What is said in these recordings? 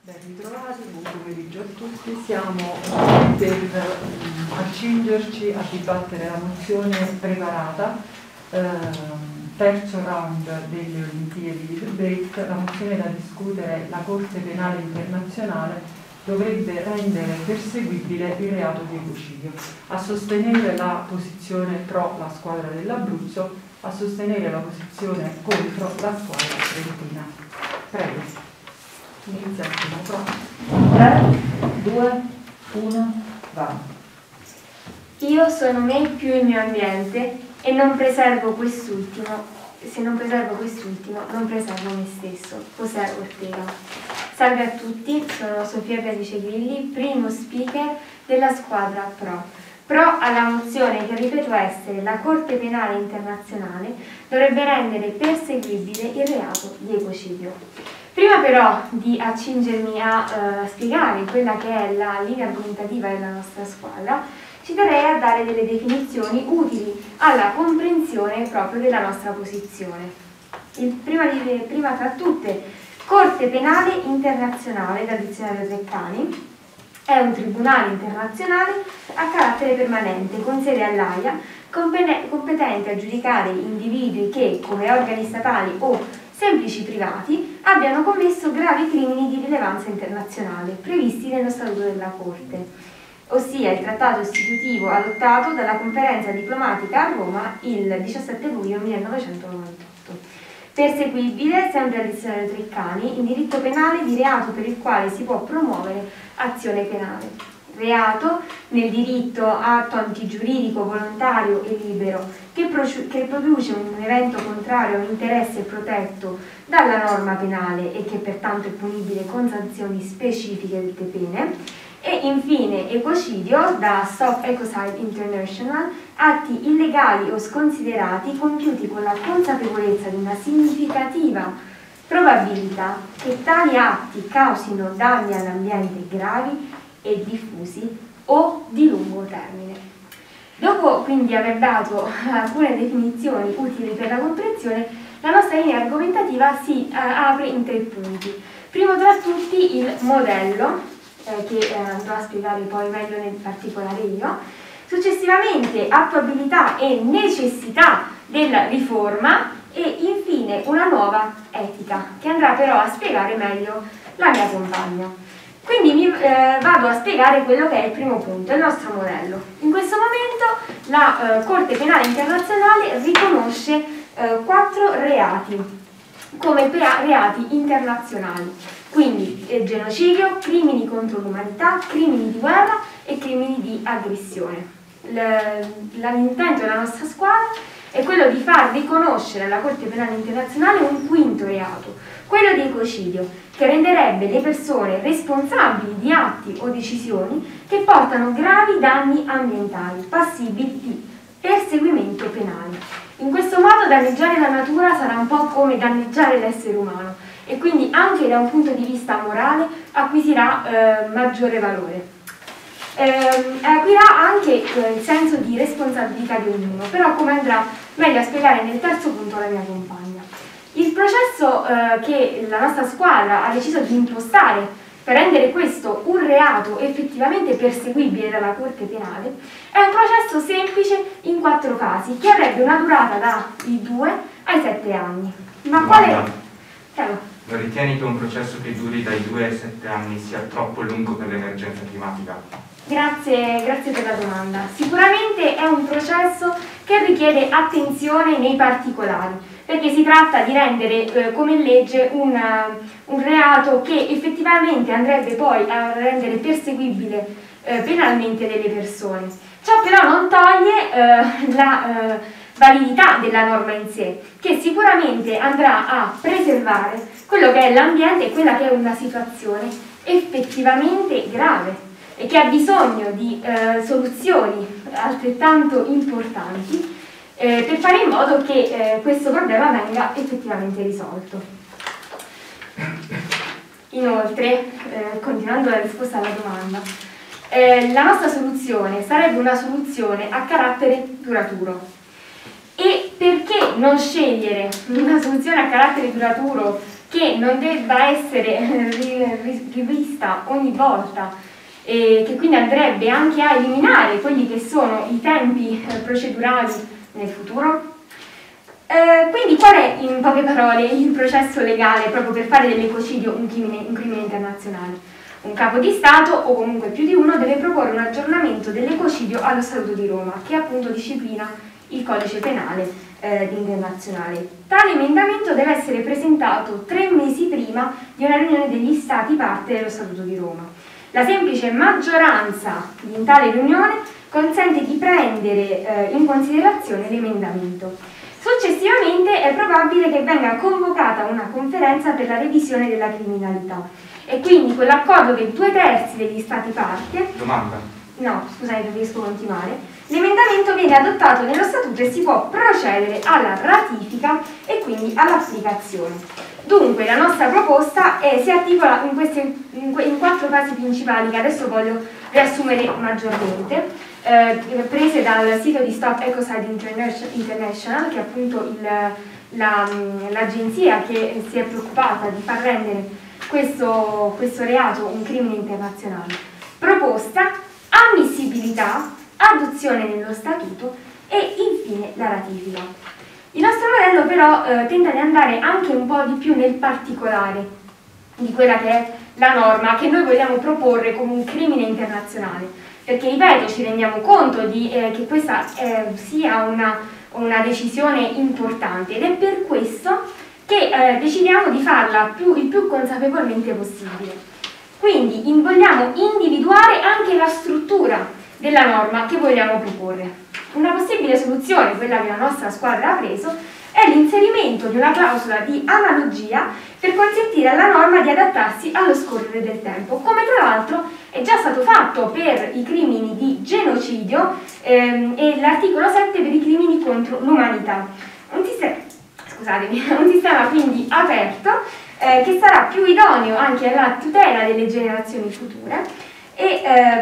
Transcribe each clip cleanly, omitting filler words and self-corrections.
Ben ritrovati, buon pomeriggio a tutti. Siamo per accingerci a dibattere la mozione preparata, terzo round delle Olimpiadi di Break. La mozione da discutere, la Corte Penale Internazionale dovrebbe rendere perseguibile il reato di ecocidio. A sostenere la posizione pro la squadra dell'Abruzzo, a sostenere la posizione contro la squadra trentina. Prego. Inizia il primo. 3, 2, 1, va. Io sono me più il mio ambiente e non preservo quest'ultimo. Se non preservo quest'ultimo, non preservo me stesso. José Ortega. Salve a tutti, sono Sofia Beatrice Grilli, primo speaker della squadra Pro alla mozione che ripeto essere la Corte Penale Internazionale dovrebbe rendere perseguibile il reato di ecocidio. Prima però di accingermi a spiegare quella che è la linea argomentativa della nostra squadra, ci darei a dare delle definizioni utili alla comprensione proprio della nostra posizione. Prima tra tutte, Corte Penale Internazionale, dal dizionario Treccani, è un tribunale internazionale a carattere permanente, con sede all'Aia, competente a giudicare individui che, come organi statali o semplici privati, abbiano commesso gravi crimini di rilevanza internazionale previsti nello Statuto della Corte, ossia il trattato istitutivo adottato dalla conferenza diplomatica a Roma il 17 luglio 1998. Perseguibile, sempre al dizionario Treccani, in diritto penale di reato per il quale si può promuovere azione penale. Reato nel diritto atto antigiuridico, volontario e libero che produce un evento contrario a un interesse protetto dalla norma penale e che pertanto è punibile con sanzioni specifiche dette pene. E infine ecocidio, da Stop Ecocide International, atti illegali o sconsiderati compiuti con la consapevolezza di una significativa probabilità che tali atti causino danni all'ambiente gravi e diffusi o di lungo termine. Dopo quindi aver dato alcune definizioni utili per la comprensione, la nostra linea argomentativa si apre in 3 punti. Primo tra tutti il modello, che andrò a spiegare poi meglio nel particolare io. Successivamente attuabilità e necessità della riforma e infine una nuova etica, che andrà però a spiegare meglio la mia compagna. Quindi vado a spiegare quello che è il primo punto, il nostro modello. In questo momento la Corte Penale Internazionale riconosce 4 reati come reati internazionali, quindi genocidio, crimini contro l'umanità, crimini di guerra e crimini di aggressione. L'intento della nostra squadra è quello di far riconoscere alla Corte Penale Internazionale un 5º reato, quello di ecocidio, che renderebbe le persone responsabili di atti o decisioni che portano gravi danni ambientali, passibili di perseguimento penale. In questo modo danneggiare la natura sarà un po' come danneggiare l'essere umano e quindi anche da un punto di vista morale acquisirà maggiore valore. Acquirà anche il senso di responsabilità di ognuno, però come andrà meglio a spiegare nel terzo punto la mia compagna. Il processo che la nostra squadra ha deciso di impostare per rendere questo un reato effettivamente perseguibile dalla Corte Penale è un processo semplice in 4 fasi che avrebbe una durata dai 2 ai 7 anni. Ma quale... Prego. Non ritieni che un processo che duri dai 2 ai 7 anni sia troppo lungo per l'emergenza climatica? Grazie per la domanda. Sicuramente è un processo che richiede attenzione nei particolari, perché si tratta di rendere come legge un reato che effettivamente andrebbe poi a rendere perseguibile penalmente delle persone. Ciò però non toglie la validità della norma in sé, che sicuramente andrà a preservare quello che è l'ambiente e quella che è una situazione effettivamente grave e che ha bisogno di soluzioni altrettanto importanti per fare in modo che questo problema venga effettivamente risolto. Inoltre, continuando la risposta alla domanda, la nostra soluzione sarebbe una soluzione a carattere duraturo. E perché non scegliere una soluzione a carattere duraturo che non debba essere rivista ogni volta, e che quindi andrebbe anche a eliminare quelli che sono i tempi procedurali nel futuro. Quindi qual è, in poche parole, il processo legale proprio per fare dell'ecocidio un crimine internazionale? Un capo di Stato, o comunque più di uno, deve proporre un aggiornamento dell'ecocidio allo Statuto di Roma, che appunto disciplina il codice penale internazionale. Tale emendamento deve essere presentato 3 mesi prima di una riunione degli Stati parte dello Statuto di Roma. La semplice maggioranza in tale riunione consente di prendere in considerazione l'emendamento. Successivamente è probabile che venga convocata una conferenza per la revisione della criminalità e quindi quell'accordo che 2/3 degli Stati parte... Domanda. No, scusate, riesco a continuare. L'emendamento viene adottato nello Statuto e si può procedere alla ratifica e quindi all'applicazione. Dunque la nostra proposta si articola in 4 fasi principali che adesso voglio riassumere maggiormente. Prese dal sito di Stop Ecocide International, che è appunto l'agenzia che si è preoccupata di far rendere questo reato un crimine internazionale. Proposta, ammissibilità, adozione nello statuto e infine la ratifica. Il nostro modello però tenta di andare anche un po' di più nel particolare di quella che è la norma che noi vogliamo proporre come un crimine internazionale. Perché, ripeto, ci rendiamo conto che questa sia una decisione importante ed è per questo che decidiamo di farla il più consapevolmente possibile. Quindi vogliamo individuare anche la struttura della norma che vogliamo proporre. Una possibile soluzione, quella che la nostra squadra ha preso, è l'inserimento di una clausola di analogia per consentire alla norma di adattarsi allo scorrere del tempo, come tra l'altro è già stato fatto per i crimini di genocidio e l'articolo 7 per i crimini contro l'umanità. Un sistema quindi aperto che sarà più idoneo anche alla tutela delle generazioni future e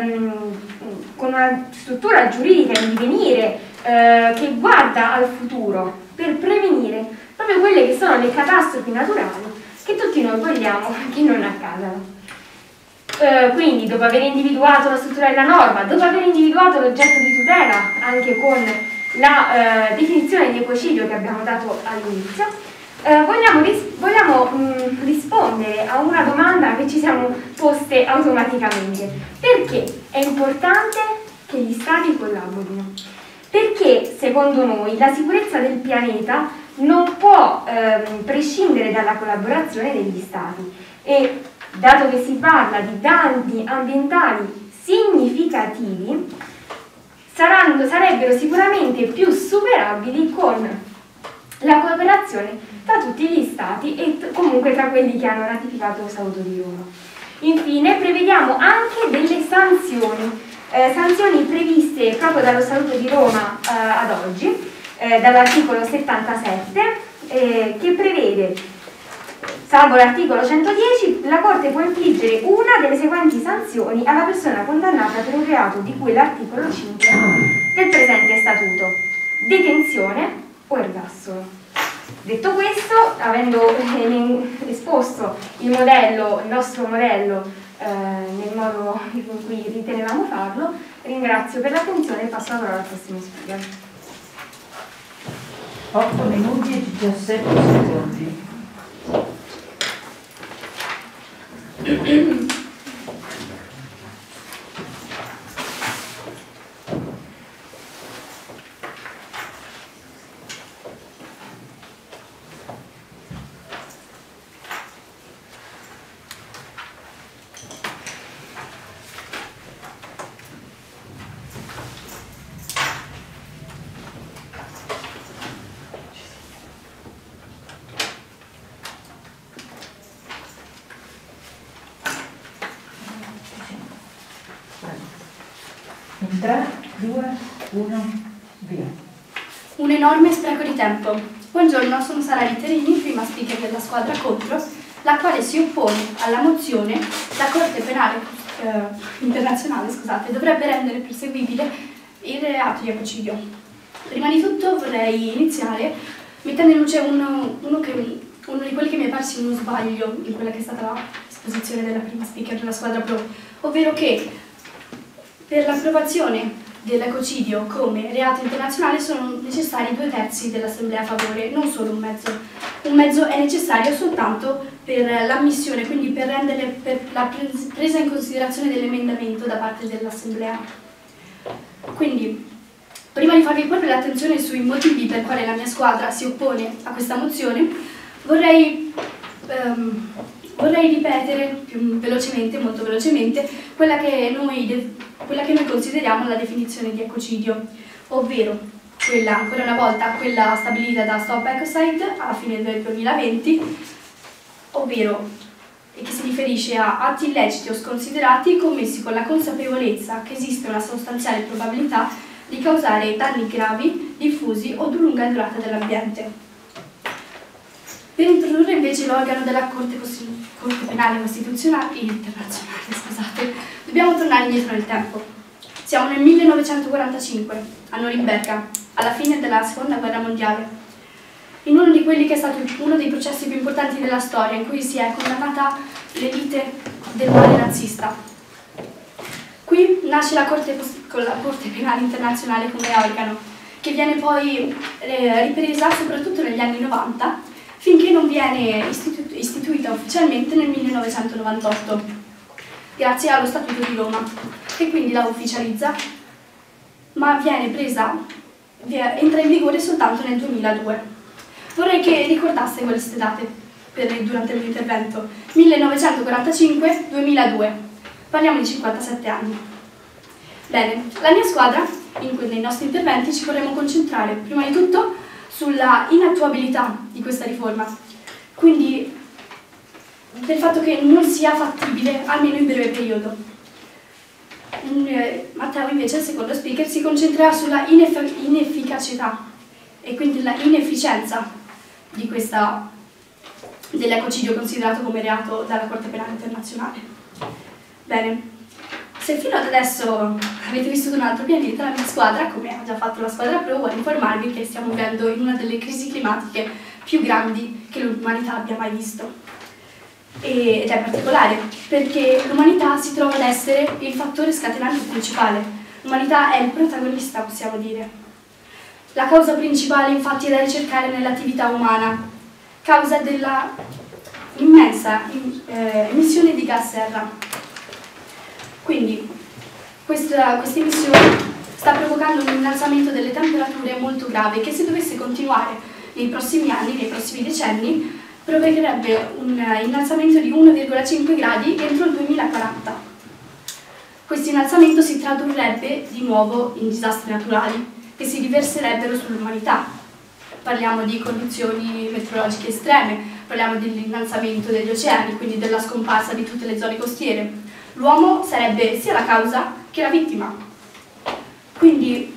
con una struttura giuridica in divenire che guarda al futuro per prevenire proprio quelle che sono le catastrofi naturali che tutti noi vogliamo che non accadano. Quindi, dopo aver individuato la struttura della norma, dopo aver individuato l'oggetto di tutela, anche con la definizione di ecocidio che abbiamo dato all'inizio, vogliamo rispondere a una domanda che ci siamo poste automaticamente. Perché è importante che gli Stati collaborino? Perché, secondo noi, la sicurezza del pianeta non può prescindere dalla collaborazione degli Stati e, dato che si parla di danni ambientali significativi, sarebbero sicuramente più superabili con la cooperazione tra tutti gli Stati e comunque tra quelli che hanno ratificato lo Statuto di Roma. Infine prevediamo anche delle sanzioni previste proprio dallo Statuto di Roma ad oggi, dall'articolo 77, che prevede, salvo l'articolo 110, la Corte può infliggere una delle seguenti sanzioni alla persona condannata per un reato di cui l'articolo 5 del presente Statuto: detenzione o ergastolo. Detto questo, avendo esposto il nostro modello nel modo in cui ritenevamo farlo, ringrazio per l'attenzione e passo la parola al prossimo speaker. 8 minuti e 17 secondi. In 3, 2, 1, via. Un enorme spreco di tempo. Buongiorno, sono Sara Litterini, prima speaker della squadra contro, la quale si oppone alla mozione la Corte Penale Internazionale dovrebbe rendere perseguibile il reato di ecocidio. Prima di tutto vorrei iniziare mettendo in luce uno che uno di quelli che mi è parso uno sbaglio in quella che è stata l'esposizione della prima speaker della squadra pro, ovvero che per l'approvazione dell'ecocidio come reato internazionale sono necessari 2/3 dell'assemblea a favore, non solo un mezzo. Un mezzo è necessario soltanto per l'ammissione, quindi per la presa in considerazione dell'emendamento da parte dell'assemblea. Quindi, prima di farvi porre l'attenzione sui motivi per quali la mia squadra si oppone a questa mozione, vorrei ripetere più velocemente, molto velocemente, quella che noi consideriamo la definizione di ecocidio, ovvero quella, ancora una volta, quella stabilita da Stop Ecocide alla fine del 2020, ovvero che si riferisce a atti illeciti o sconsiderati commessi con la consapevolezza che esiste una sostanziale probabilità di causare danni gravi, diffusi o di lunga durata dell'ambiente. Per introdurre invece l'organo della Corte Penale Costituzionale Internazionale, scusate, dobbiamo tornare indietro nel tempo. Siamo nel 1945, a Norimberga, alla fine della Seconda Guerra Mondiale, in uno di quelli che è stato uno dei processi più importanti della storia, in cui si è condannata l'elite del male nazista. Qui nasce la Corte Penale Internazionale come organo, che viene poi ripresa soprattutto negli anni 90, finché non viene istituita ufficialmente nel 1998, grazie allo Statuto di Roma, che quindi la ufficializza, ma entra in vigore soltanto nel 2002. Vorrei che ricordaste queste date durante il mio intervento: 1945-2002, parliamo di 57 anni. Bene, la mia squadra, nei nostri interventi, ci vorremmo concentrare prima di tutto sulla inattuabilità di questa riforma, quindi del fatto che non sia fattibile almeno in breve periodo. Matteo invece, il secondo speaker, si concentrerà sulla inefficacità e quindi la inefficienza dell'ecocidio considerato come reato dalla Corte Penale Internazionale. Bene, se fino ad adesso avete vissuto un altro pianeta, la mia squadra, come ha già fatto la squadra pro, vuole informarvi che stiamo vivendo in una delle crisi climatiche più grandi che l'umanità abbia mai visto. Ed è particolare perché l'umanità si trova ad essere il fattore scatenante principale. L'umanità è il protagonista, possiamo dire. La causa principale, infatti, è da ricercare nell'attività umana, causa della immensa emissione di gas serra. Quindi questa emissione sta provocando un innalzamento delle temperature molto grave che, se dovesse continuare nei prossimi anni, nei prossimi decenni, provocherebbe un innalzamento di 1,5 gradi entro il 2040. Questo innalzamento si tradurrebbe di nuovo in disastri naturali che si riverserebbero sull'umanità. Parliamo di condizioni meteorologiche estreme, parliamo dell'innalzamento degli oceani, quindi della scomparsa di tutte le zone costiere. L'uomo sarebbe sia la causa che la vittima. Quindi,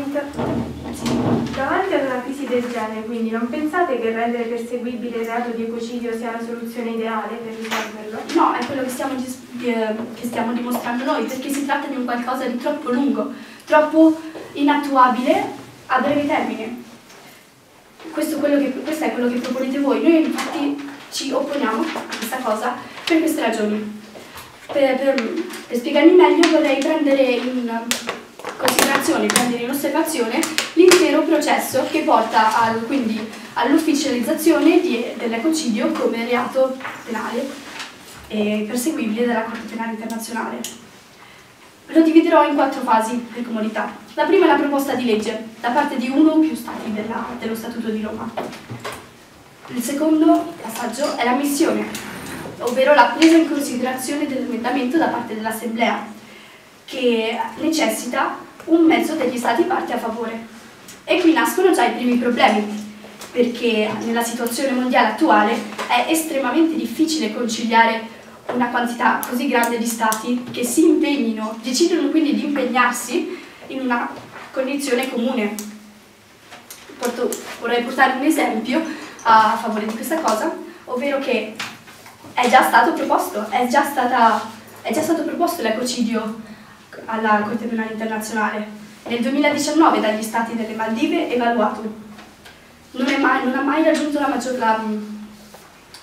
davanti ad una crisi del genere, quindi non pensate che rendere perseguibile il reato di ecocidio sia la soluzione ideale per risolverlo? No, è quello che stiamo dimostrando noi, perché si tratta di un qualcosa di troppo lungo, troppo inattuabile a breve termine. Questo è quello che proponete voi. Noi infatti ci opponiamo a questa cosa per queste ragioni. Per spiegarmi meglio, vorrei prendere in considerazione, prendere in osservazione l'intero processo che porta quindi all'ufficializzazione dell'ecocidio come reato penale e perseguibile dalla Corte Penale Internazionale. Lo dividerò in 4 fasi per comodità. La prima è la proposta di legge da parte di uno o più stati dello Statuto di Roma. Il secondo passaggio è l'ammissione, ovvero la presa in considerazione dell'emendamento da parte dell'Assemblea, che necessita un mezzo degli Stati parte a favore. E qui nascono già i primi problemi, perché nella situazione mondiale attuale è estremamente difficile conciliare una quantità così grande di Stati che si impegnino, decidono quindi di impegnarsi in una condizione comune. Vorrei portare un esempio a favore di questa cosa, ovvero che è già stato proposto l'ecocidio alla Corte Penale Internazionale nel 2019 dagli Stati delle Maldive evaluato. Non ha mai raggiunto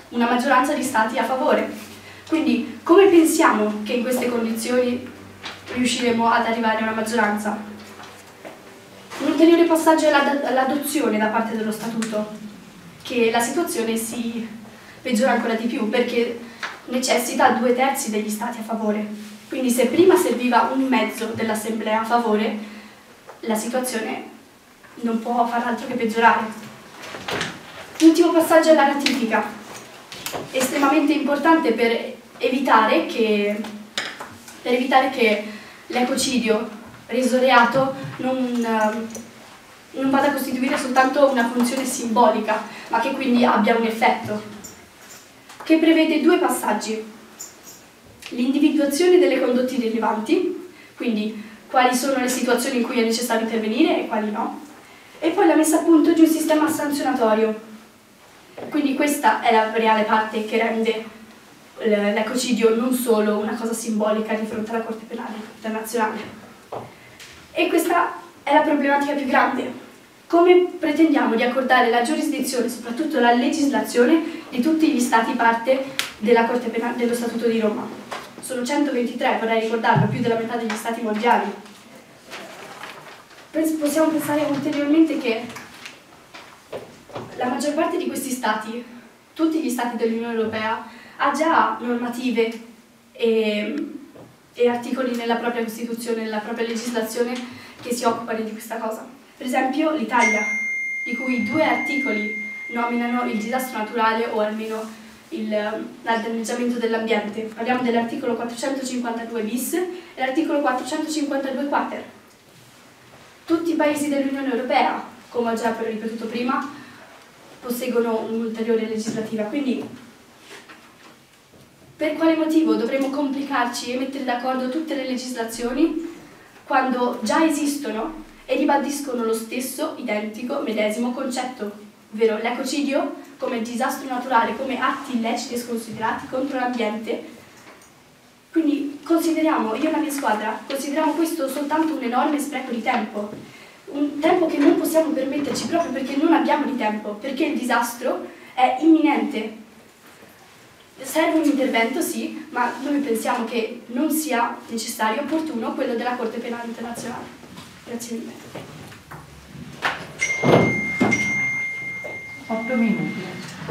una maggioranza di stati a favore. Quindi come pensiamo che in queste condizioni riusciremo ad arrivare a una maggioranza? Un ulteriore passaggio è l'adozione da parte dello Statuto, che la situazione si peggiora ancora di più perché necessita 2/3 degli stati a favore. Quindi se prima serviva un mezzo dell'Assemblea a favore, la situazione non può far altro che peggiorare. L'ultimo passaggio è la ratifica, estremamente importante per evitare che l'ecocidio reso reato non vada a costituire soltanto una funzione simbolica, ma che quindi abbia un effetto, che prevede 2 passaggi: l'individuazione delle condotte rilevanti, quindi quali sono le situazioni in cui è necessario intervenire e quali no, e poi la messa a punto di un sistema sanzionatorio. Quindi questa è la reale parte che rende l'ecocidio non solo una cosa simbolica di fronte alla Corte Penale Internazionale. E questa è la problematica più grande. Come pretendiamo di accordare la giurisdizione, soprattutto la legislazione, di tutti gli Stati parte della Corte Penale dello Statuto di Roma? Sono 123, vorrei ricordarlo, più della metà degli Stati mondiali. Possiamo pensare ulteriormente che la maggior parte di questi Stati, tutti gli Stati dell'Unione Europea, ha già normative e articoli nella propria Costituzione, nella propria legislazione che si occupano di questa cosa. Per esempio l'Italia, di cui 2 articoli nominano il disastro naturale o almeno il danneggiamento dell'ambiente. Parliamo dell'articolo 452 bis e l'articolo 452 quater. Tutti i paesi dell'Unione Europea, come ho già ripetuto prima, posseggono un'ulteriore legislativa, quindi per quale motivo dovremmo complicarci e mettere d'accordo tutte le legislazioni quando già esistono e ribadiscono lo stesso, identico, medesimo concetto, ovvero l'ecocidio come disastro naturale, come atti illeciti e sconsiderati contro l'ambiente? Quindi consideriamo, io e la mia squadra, consideriamo questo soltanto un enorme spreco di tempo, un tempo che non possiamo permetterci proprio perché non abbiamo di tempo, perché il disastro è imminente. Serve un intervento, sì, ma noi pensiamo che non sia necessario, opportuno, quello della Corte Penale Internazionale. Grazie mille. 8 minuti.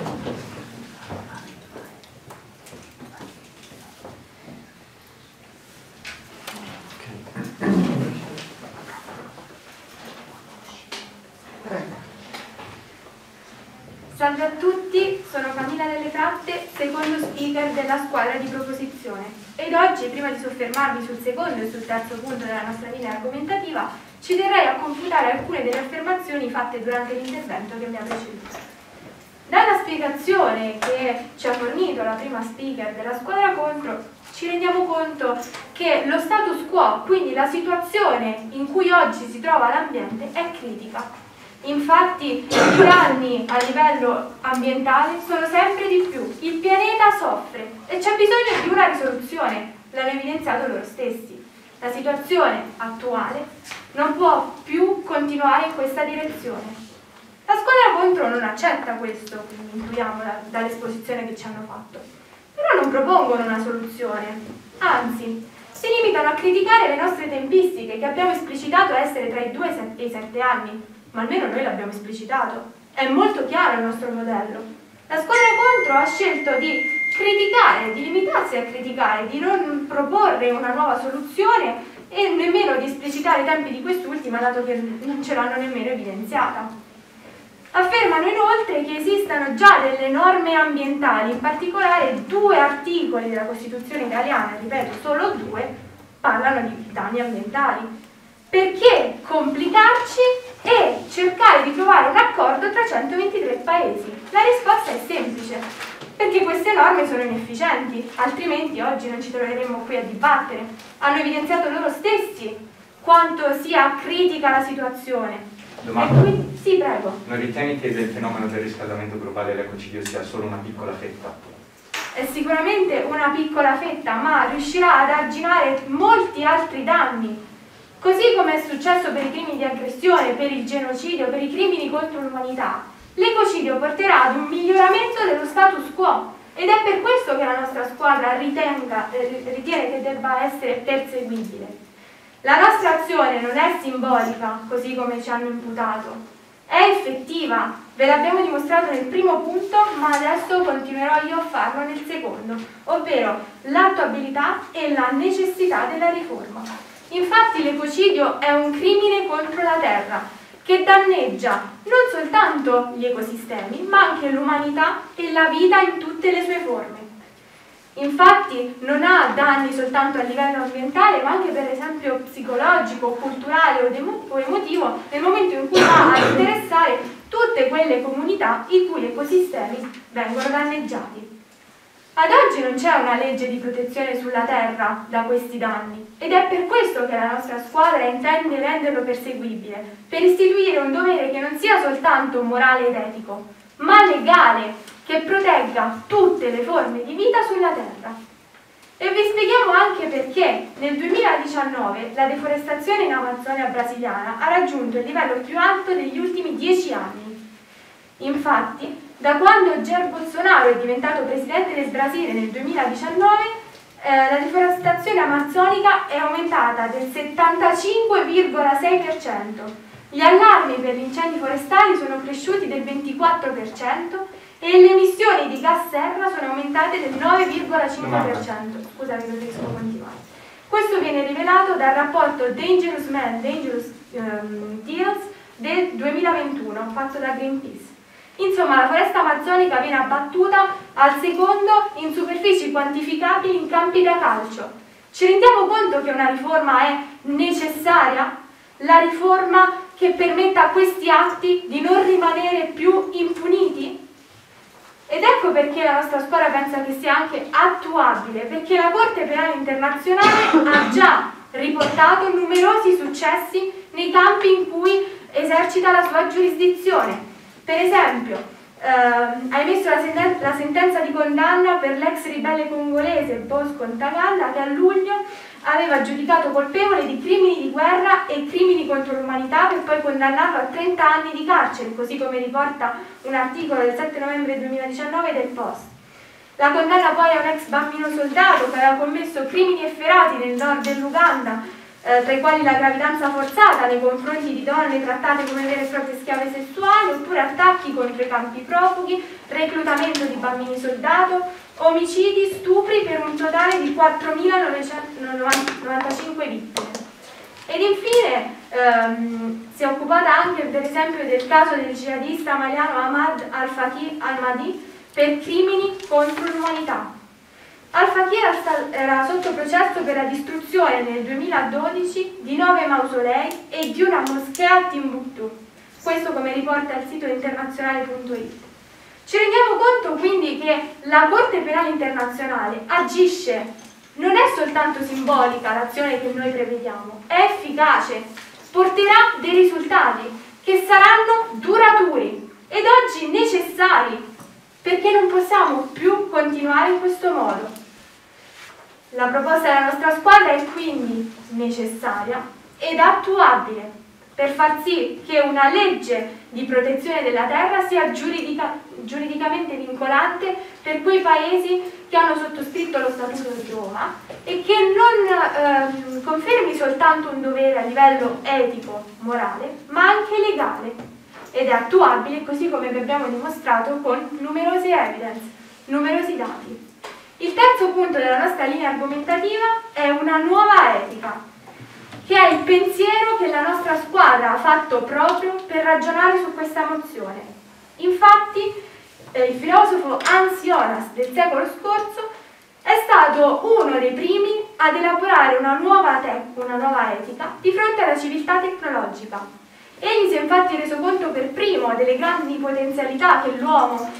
Salve a tutti, sono Camilla Delle Fratte, secondo speaker della squadra di proposizione. Ed oggi, prima di soffermarmi sul secondo e sul terzo punto della nostra linea argomentativa, ci terrei a confutare alcune delle affermazioni fatte durante l'intervento che mi ha preceduto. Dalla spiegazione che ci ha fornito la prima speaker della squadra contro, ci rendiamo conto che lo status quo, quindi la situazione in cui oggi si trova l'ambiente, è critica. Infatti i danni a livello ambientale sono sempre di più, il pianeta soffre e c'è bisogno di una risoluzione, l'hanno evidenziato loro stessi. La situazione attuale non può più continuare in questa direzione. La squadra contro non accetta questo, quindi intuiamo dall'esposizione che ci hanno fatto, però non propongono una soluzione, anzi si limitano a criticare le nostre tempistiche che abbiamo esplicitato essere tra i 2 e i 7 anni. Ma almeno noi l'abbiamo esplicitato, è molto chiaro il nostro modello. La squadra contro ha scelto di criticare, di limitarsi a criticare, di non proporre una nuova soluzione e nemmeno di esplicitare i tempi di quest'ultima, dato che non ce l'hanno nemmeno evidenziata. Affermano inoltre che esistano già delle norme ambientali, in particolare 2 articoli della Costituzione italiana, ripeto, solo 2, parlano di danni ambientali. Perché complicarci e cercare di trovare un accordo tra 123 paesi? La risposta è semplice, perché queste norme sono inefficienti, altrimenti oggi non ci troveremmo qui a dibattere. Hanno evidenziato loro stessi quanto sia critica la situazione. Domanda. Quindi, sì, prego. Non ritieni che del fenomeno del riscaldamento globale l'ecocidio sia solo una piccola fetta? È sicuramente una piccola fetta, ma riuscirà ad arginare molti altri danni. Così come è successo per i crimini di aggressione, per il genocidio, per i crimini contro l'umanità, l'ecocidio porterà ad un miglioramento dello status quo ed è per questo che la nostra squadra ritiene che debba essere perseguibile. La nostra azione non è simbolica, così come ci hanno imputato, è effettiva, ve l'abbiamo dimostrato nel primo punto, ma adesso continuerò io a farlo nel secondo, ovvero l'attuabilità e la necessità della riforma. Infatti l'ecocidio è un crimine contro la terra, che danneggia non soltanto gli ecosistemi, ma anche l'umanità e la vita in tutte le sue forme. Infatti non ha danni soltanto a livello ambientale, ma anche per esempio psicologico, culturale o emotivo, nel momento in cui va a interessare tutte quelle comunità i cui ecosistemi vengono danneggiati. Ad oggi non c'è una legge di protezione sulla terra da questi danni ed è per questo che la nostra squadra intende renderlo perseguibile, per istituire un dovere che non sia soltanto morale ed etico, ma legale, che protegga tutte le forme di vita sulla terra. E vi spieghiamo anche perché nel 2019 la deforestazione in Amazzonia brasiliana ha raggiunto il livello più alto degli ultimi 10 anni. Infatti, da quando Jair Bolsonaro è diventato presidente del Brasile nel 2019, la deforestazione amazzonica è aumentata del 75,6%, gli allarmi per gli incendi forestali sono cresciuti del 24% e le emissioni di gas serra sono aumentate del 9,5%. Scusate, preferisco continuare. Questo viene rivelato dal rapporto Dangerous Men, Dangerous Deals del 2021 fatto da Greenpeace. Insomma, la foresta amazzonica viene abbattuta al secondo in superfici quantificabili in campi da calcio. Ci rendiamo conto che una riforma è necessaria? La riforma che permetta a questi atti di non rimanere più impuniti? Ed ecco perché la nostra squadra pensa che sia anche attuabile, perché la Corte Penale Internazionale ha già riportato numerosi successi nei campi in cui esercita la sua giurisdizione. Per esempio, ha emesso la sentenza di condanna per l'ex ribelle congolese Bosco Ntaganda, che a luglio aveva giudicato colpevole di crimini di guerra e crimini contro l'umanità per poi condannarlo a 30 anni di carcere, così come riporta un articolo del 7 novembre 2019 del Post. La condanna poi a un ex bambino soldato che aveva commesso crimini efferati nel nord dell'Uganda, tra i quali la gravidanza forzata nei confronti di donne trattate come vere e proprie schiave sessuali, oppure attacchi contro i campi profughi, reclutamento di bambini soldato, omicidi, stupri per un totale di 4.995 vittime. Ed infine si è occupata anche per esempio del caso del jihadista maliano Ahmad al-Faqih al-Mahdi per crimini contro l'umanità. Al-Faqih era sotto processo per la distruzione nel 2012 di 9 mausolei e di una moschea a Timbuktu, questo come riporta il sito internazionale.it. Ci rendiamo conto quindi che la Corte Penale Internazionale agisce, non è soltanto simbolica l'azione che noi prevediamo, è efficace, porterà dei risultati che saranno duraturi ed oggi necessari, perché non possiamo più continuare in questo modo. La proposta della nostra squadra è quindi necessaria ed attuabile per far sì che una legge di protezione della terra sia giuridicamente vincolante per quei paesi che hanno sottoscritto lo Statuto di Roma e che non confermi soltanto un dovere a livello etico, morale, ma anche legale. Ed è attuabile, così come vi abbiamo dimostrato con numerose evidence, numerosi dati. Il terzo punto della nostra linea argomentativa è una nuova etica, che è il pensiero che la nostra squadra ha fatto proprio per ragionare su questa mozione. Infatti, il filosofo Hans Jonas del secolo scorso è stato uno dei primi ad elaborare una nuova etica di fronte alla civiltà tecnologica. Egli si è infatti reso conto per primo delle grandi potenzialità che l'uomo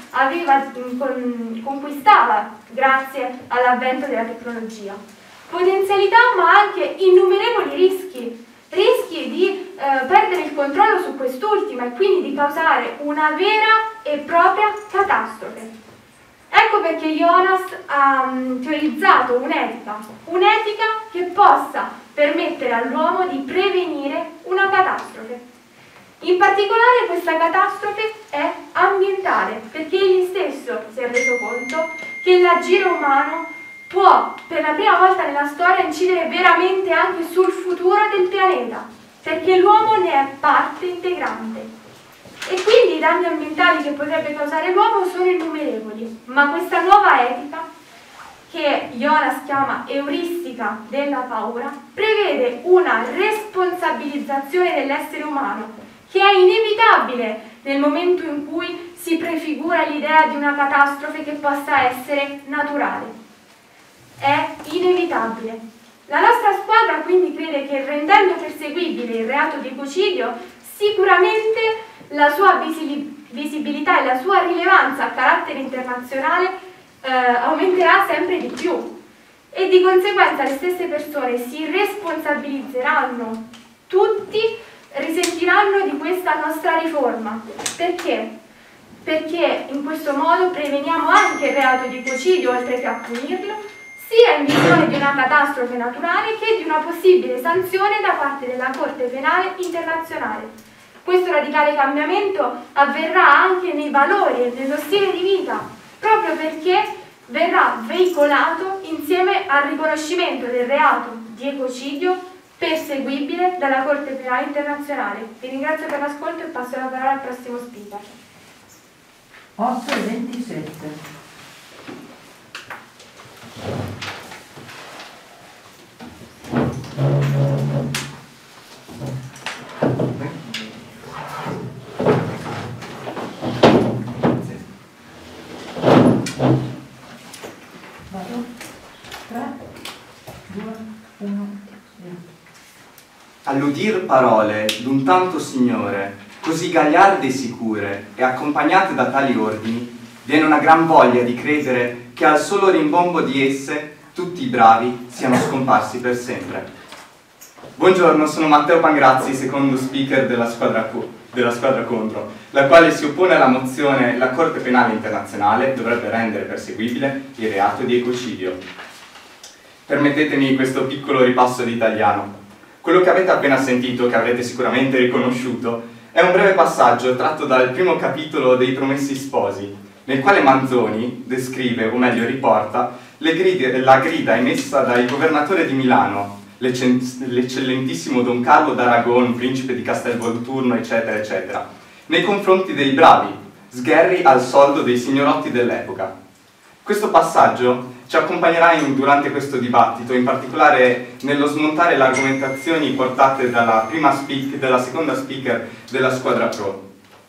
conquistava grazie all'avvento della tecnologia. Potenzialità ma anche innumerevoli rischi di perdere il controllo su quest'ultima e quindi di causare una vera e propria catastrofe. Ecco perché Jonas ha teorizzato un'etica che possa permettere all'uomo di prevenire una catastrofe. In particolare questa catastrofe è ambientale, perché egli stesso si è reso conto che l'agire umano può per la prima volta nella storia incidere veramente anche sul futuro del pianeta, perché l'uomo ne è parte integrante. E quindi i danni ambientali che potrebbe causare l'uomo sono innumerevoli, ma questa nuova etica, che Jonas chiama euristica della paura, prevede una responsabilizzazione dell'essere umano, che è inevitabile nel momento in cui si prefigura l'idea di una catastrofe che possa essere naturale. È inevitabile. La nostra squadra quindi crede che rendendo perseguibile il reato di ecocidio, sicuramente la sua visibilità e la sua rilevanza a carattere internazionale aumenterà sempre di più e di conseguenza le stesse persone si responsabilizzeranno, tutti risentiranno di questa nostra riforma. Perché? Perché in questo modo preveniamo anche il reato di ecocidio, oltre che a punirlo, sia in visione di una catastrofe naturale che di una possibile sanzione da parte della Corte Penale Internazionale. Questo radicale cambiamento avverrà anche nei valori e nello stile di vita, proprio perché verrà veicolato insieme al riconoscimento del reato di ecocidio perseguibile dalla Corte Penale Internazionale. Vi ringrazio per l'ascolto e passo la parola al prossimo speaker. 8:27. Vado. 3, 2, 1. All'udir parole d'un tanto signore, così gagliarde e sicure, e accompagnate da tali ordini, viene una gran voglia di credere che al solo rimbombo di esse tutti i bravi siano scomparsi per sempre. Buongiorno, sono Matteo Pangrazzi, secondo speaker della squadra contro, la quale si oppone alla mozione «La Corte Penale Internazionale dovrebbe rendere perseguibile il reato di ecocidio». Permettetemi questo piccolo ripasso di italiano. Quello che avete appena sentito, che avrete sicuramente riconosciuto, è un breve passaggio tratto dal primo capitolo dei Promessi Sposi, nel quale Manzoni descrive, o meglio riporta, la grida emessa dal governatore di Milano, l'eccellentissimo Don Carlo d'Aragon, principe di Castelvolturno, eccetera, eccetera, nei confronti dei bravi, sgherri al soldo dei signorotti dell'epoca. Questo passaggio ci accompagnerà durante questo dibattito, in particolare nello smontare le argomentazioni portate dalla seconda speaker della squadra pro.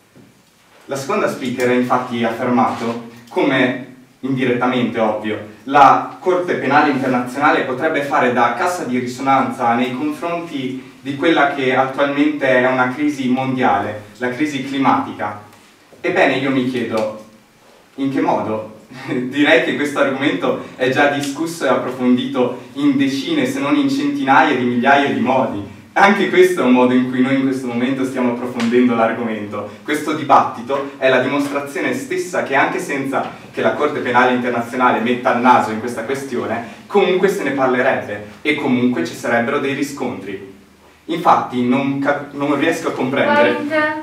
La seconda speaker ha infatti affermato come, indirettamente ovvio, la Corte Penale Internazionale potrebbe fare da cassa di risonanza nei confronti di quella che attualmente è una crisi mondiale, la crisi climatica. Ebbene, io mi chiedo, in che modo? Direi che questo argomento è già discusso e approfondito in decine, se non in centinaia di migliaia di modi. Anche questo è un modo in cui noi in questo momento stiamo approfondendo l'argomento. Questo dibattito è la dimostrazione stessa che anche senza che la Corte Penale Internazionale metta il naso in questa questione, comunque se ne parlerebbe e comunque ci sarebbero dei riscontri. Infatti non riesco a comprendere...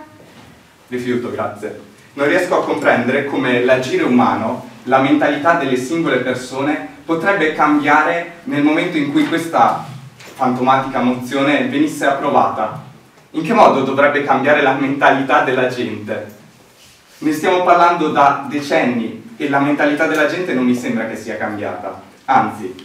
Rifiuto, grazie. Non riesco a comprendere come l'agire umano, la mentalità delle singole persone potrebbe cambiare nel momento in cui questa fantomatica mozione venisse approvata. In che modo dovrebbe cambiare la mentalità della gente? Ne stiamo parlando da decenni e la mentalità della gente non mi sembra che sia cambiata. Anzi,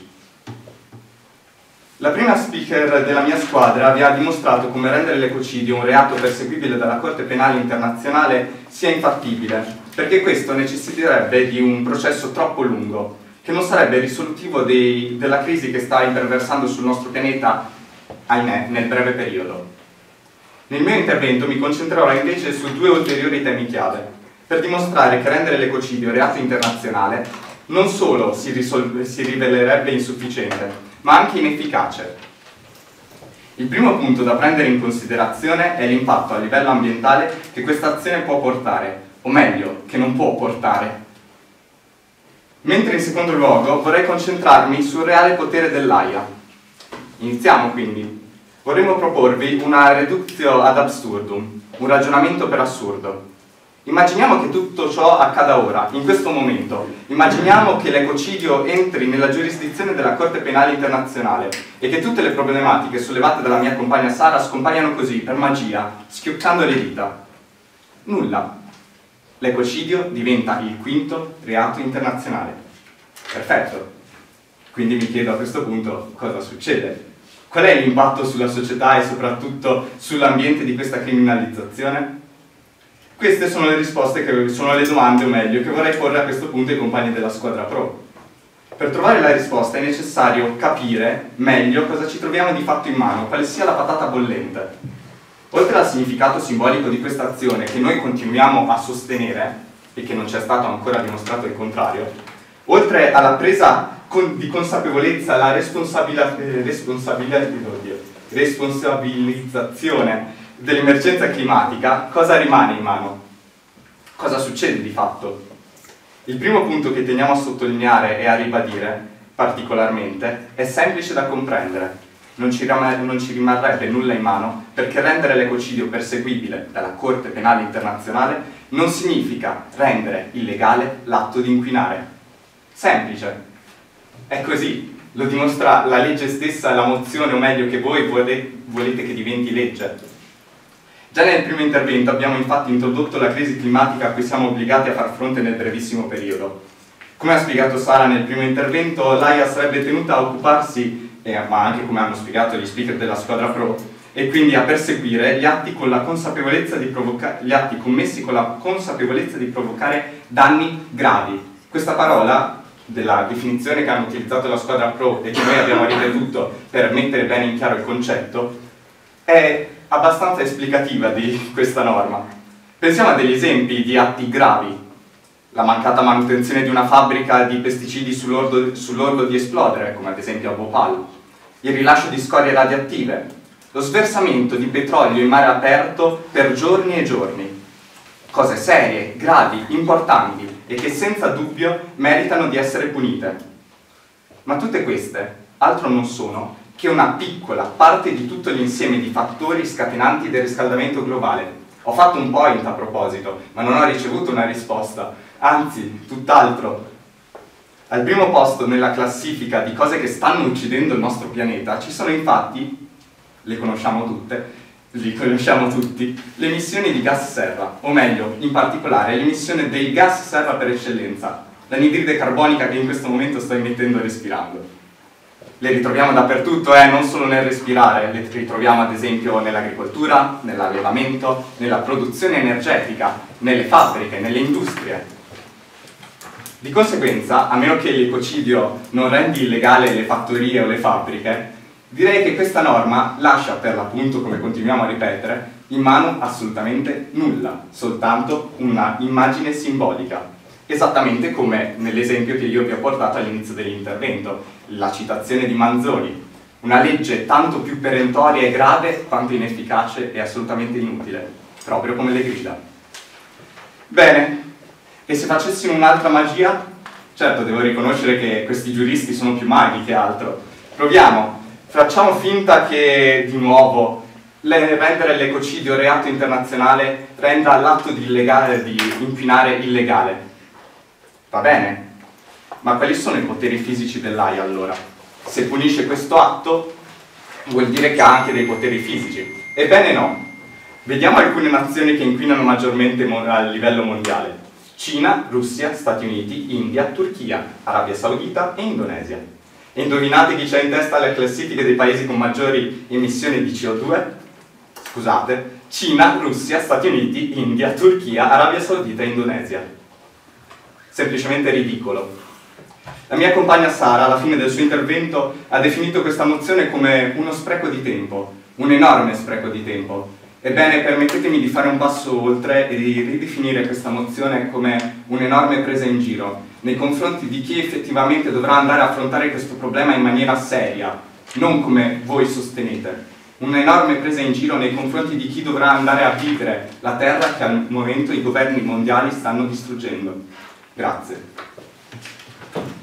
la prima speaker della mia squadra vi ha dimostrato come rendere l'ecocidio un reato perseguibile dalla Corte Penale Internazionale sia infattibile, perché questo necessiterebbe di un processo troppo lungo, che non sarebbe risolutivo della crisi che sta imperversando sul nostro pianeta, ahimè, nel breve periodo. Nel mio intervento mi concentrerò invece su due ulteriori temi chiave, per dimostrare che rendere l'ecocidio reato internazionale non solo si rivelerebbe insufficiente, ma anche inefficace. Il primo punto da prendere in considerazione è l'impatto a livello ambientale che questa azione può portare, o meglio, che non può portare. Mentre in secondo luogo vorrei concentrarmi sul reale potere dell'AIA. Iniziamo quindi. vorremmo proporvi una reductio ad absurdum, un ragionamento per assurdo. Immaginiamo che tutto ciò accada ora, in questo momento. Immaginiamo che l'ecocidio entri nella giurisdizione della Corte Penale Internazionale e che tutte le problematiche sollevate dalla mia compagna Sara scompaiano così, per magia, schioccando le dita. Nulla. L'ecocidio diventa il quinto reato internazionale. Perfetto. Quindi mi chiedo a questo punto cosa succede. Qual è l'impatto sulla società e soprattutto sull'ambiente di questa criminalizzazione? Queste sono le risposte, sono le domande, o meglio, che vorrei porre a questo punto ai compagni della squadra pro. Per trovare la risposta è necessario capire meglio cosa ci troviamo di fatto in mano, quale sia la patata bollente. Oltre al significato simbolico di questa azione che noi continuiamo a sostenere, e che non ci è stato ancora dimostrato il contrario, oltre alla presa di consapevolezza, la responsabilizzazione dell'emergenza climatica, cosa rimane in mano? Cosa succede di fatto? Il primo punto che teniamo a sottolineare e a ribadire particolarmente è semplice da comprendere. Non ci rimarrebbe nulla in mano perché rendere l'ecocidio perseguibile dalla Corte Penale Internazionale non significa rendere illegale l'atto di inquinare. Semplice. È così. Lo dimostra la legge stessa, la mozione, o meglio che voi volete che diventi legge. Già nel primo intervento abbiamo infatti introdotto la crisi climatica a cui siamo obbligati a far fronte nel brevissimo periodo. Come ha spiegato Sara nel primo intervento, l'AIA sarebbe tenuta a occuparsi, ma anche come hanno spiegato gli speaker della squadra pro, e quindi a perseguire gli atti con la consapevolezza di gli atti commessi con la consapevolezza di provocare danni gravi. Questa parola, della definizione che hanno utilizzato la squadra pro e che noi abbiamo ripetuto per mettere bene in chiaro il concetto, è abbastanza esplicativa di questa norma. Pensiamo a degli esempi di atti gravi: la mancata manutenzione di una fabbrica di pesticidi sull'orlo di esplodere, come ad esempio a Bhopal, il rilascio di scorie radioattive, lo sversamento di petrolio in mare aperto per giorni e giorni. Cose serie, gravi, importanti e che senza dubbio meritano di essere punite. Ma tutte queste altro non sono che una piccola parte di tutto l'insieme di fattori scatenanti del riscaldamento globale. Ho fatto un point a proposito, ma non ho ricevuto una risposta, anzi, tutt'altro. Al primo posto nella classifica di cose che stanno uccidendo il nostro pianeta ci sono infatti, le conosciamo tutte, li conosciamo tutti, le emissioni di gas serra, o meglio, in particolare l'emissione del gas serra per eccellenza, l'anidride carbonica che in questo momento sto emettendo e respirando. Le ritroviamo dappertutto, non solo nel respirare, le ritroviamo ad esempio nell'agricoltura, nell'allevamento, nella produzione energetica, nelle fabbriche, nelle industrie. Di conseguenza, a meno che l'ecocidio non rendi illegale le fattorie o le fabbriche, direi che questa norma lascia per l'appunto, come continuiamo a ripetere, in mano assolutamente nulla, soltanto una immagine simbolica. Esattamente come nell'esempio che io vi ho portato all'inizio dell'intervento, la citazione di Manzoni, una legge tanto più perentoria e grave quanto inefficace e assolutamente inutile, proprio come le grida. Bene, e se facessimo un'altra magia? Certo, devo riconoscere che questi giuristi sono più maghi che altro. Proviamo, facciamo finta che, di nuovo, rendere l'ecocidio reato internazionale renda l'atto di inquinare illegale. Va bene, ma quali sono i poteri fisici dell'AIA allora? Se punisce questo atto, vuol dire che ha anche dei poteri fisici. Ebbene no. Vediamo alcune nazioni che inquinano maggiormente a livello mondiale. Cina, Russia, Stati Uniti, India, Turchia, Arabia Saudita e Indonesia. E indovinate chi c'è in testa alle classifiche dei paesi con maggiori emissioni di CO2? Scusate, Cina, Russia, Stati Uniti, India, Turchia, Arabia Saudita e Indonesia. Semplicemente ridicolo. La mia compagna Sara, alla fine del suo intervento, ha definito questa mozione come uno spreco di tempo, un enorme spreco di tempo. Ebbene, permettetemi di fare un passo oltre e di ridefinire questa mozione come un'enorme presa in giro nei confronti di chi effettivamente dovrà andare a affrontare questo problema in maniera seria, non come voi sostenete. Un'enorme presa in giro nei confronti di chi dovrà andare a vivere la terra che al momento i governi mondiali stanno distruggendo. Grazie.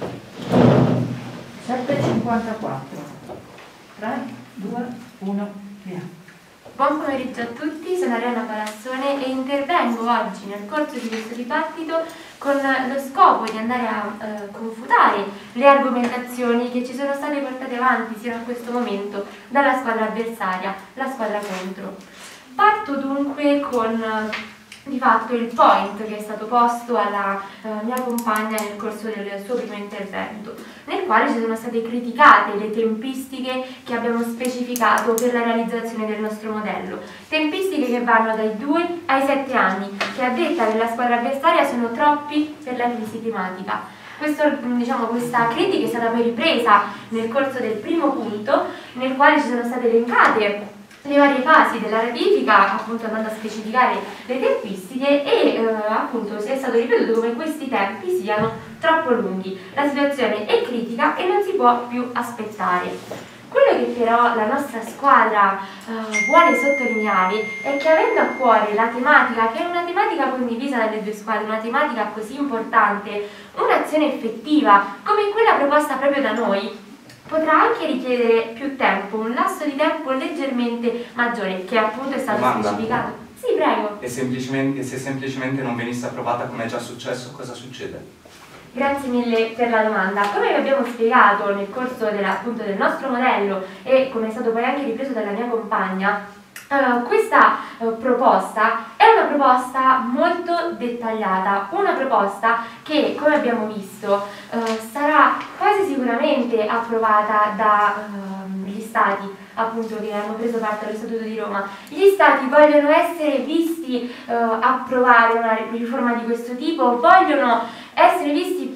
7:54. 3, 2, 1. Via. Buon pomeriggio a tutti, sono Arianna Palassone e intervengo oggi nel corso di questo dibattito con lo scopo di andare a confutare le argomentazioni che ci sono state portate avanti sino a questo momento dalla squadra avversaria, la squadra contro. Parto dunque con di fatto il point che è stato posto alla mia compagna nel corso del suo primo intervento, nel quale ci sono state criticate le tempistiche che abbiamo specificato per la realizzazione del nostro modello, tempistiche che vanno dai 2 ai 7 anni, che a detta della squadra avversaria sono troppi per la crisi climatica. Questa critica è stata poi ripresa nel corso del primo punto, nel quale ci sono state elencate le varie fasi della ratifica, appunto andando a specificare le tempistiche e appunto si è stato ripetuto come questi tempi siano troppo lunghi. La situazione è critica e non si può più aspettare. Quello che però la nostra squadra vuole sottolineare è che, avendo a cuore la tematica, che è una tematica condivisa dalle due squadre, una tematica così importante, un'azione effettiva come quella proposta proprio da noi, potrà anche richiedere più tempo, un lasso di tempo leggermente maggiore, che appunto è stato specificato. Sì, prego. E se semplicemente non venisse approvata, come è già successo, cosa succede? Grazie mille per la domanda. Come vi abbiamo spiegato nel corso appunto del nostro modello e come è stato poi anche ripreso dalla mia compagna, questa proposta è una proposta molto dettagliata, una proposta che, come abbiamo visto, sarà quasi sicuramente approvata dagli stati, appunto, che hanno preso parte allo Statuto di Roma. Gli stati vogliono essere visti approvare una riforma di questo tipo, vogliono essere visti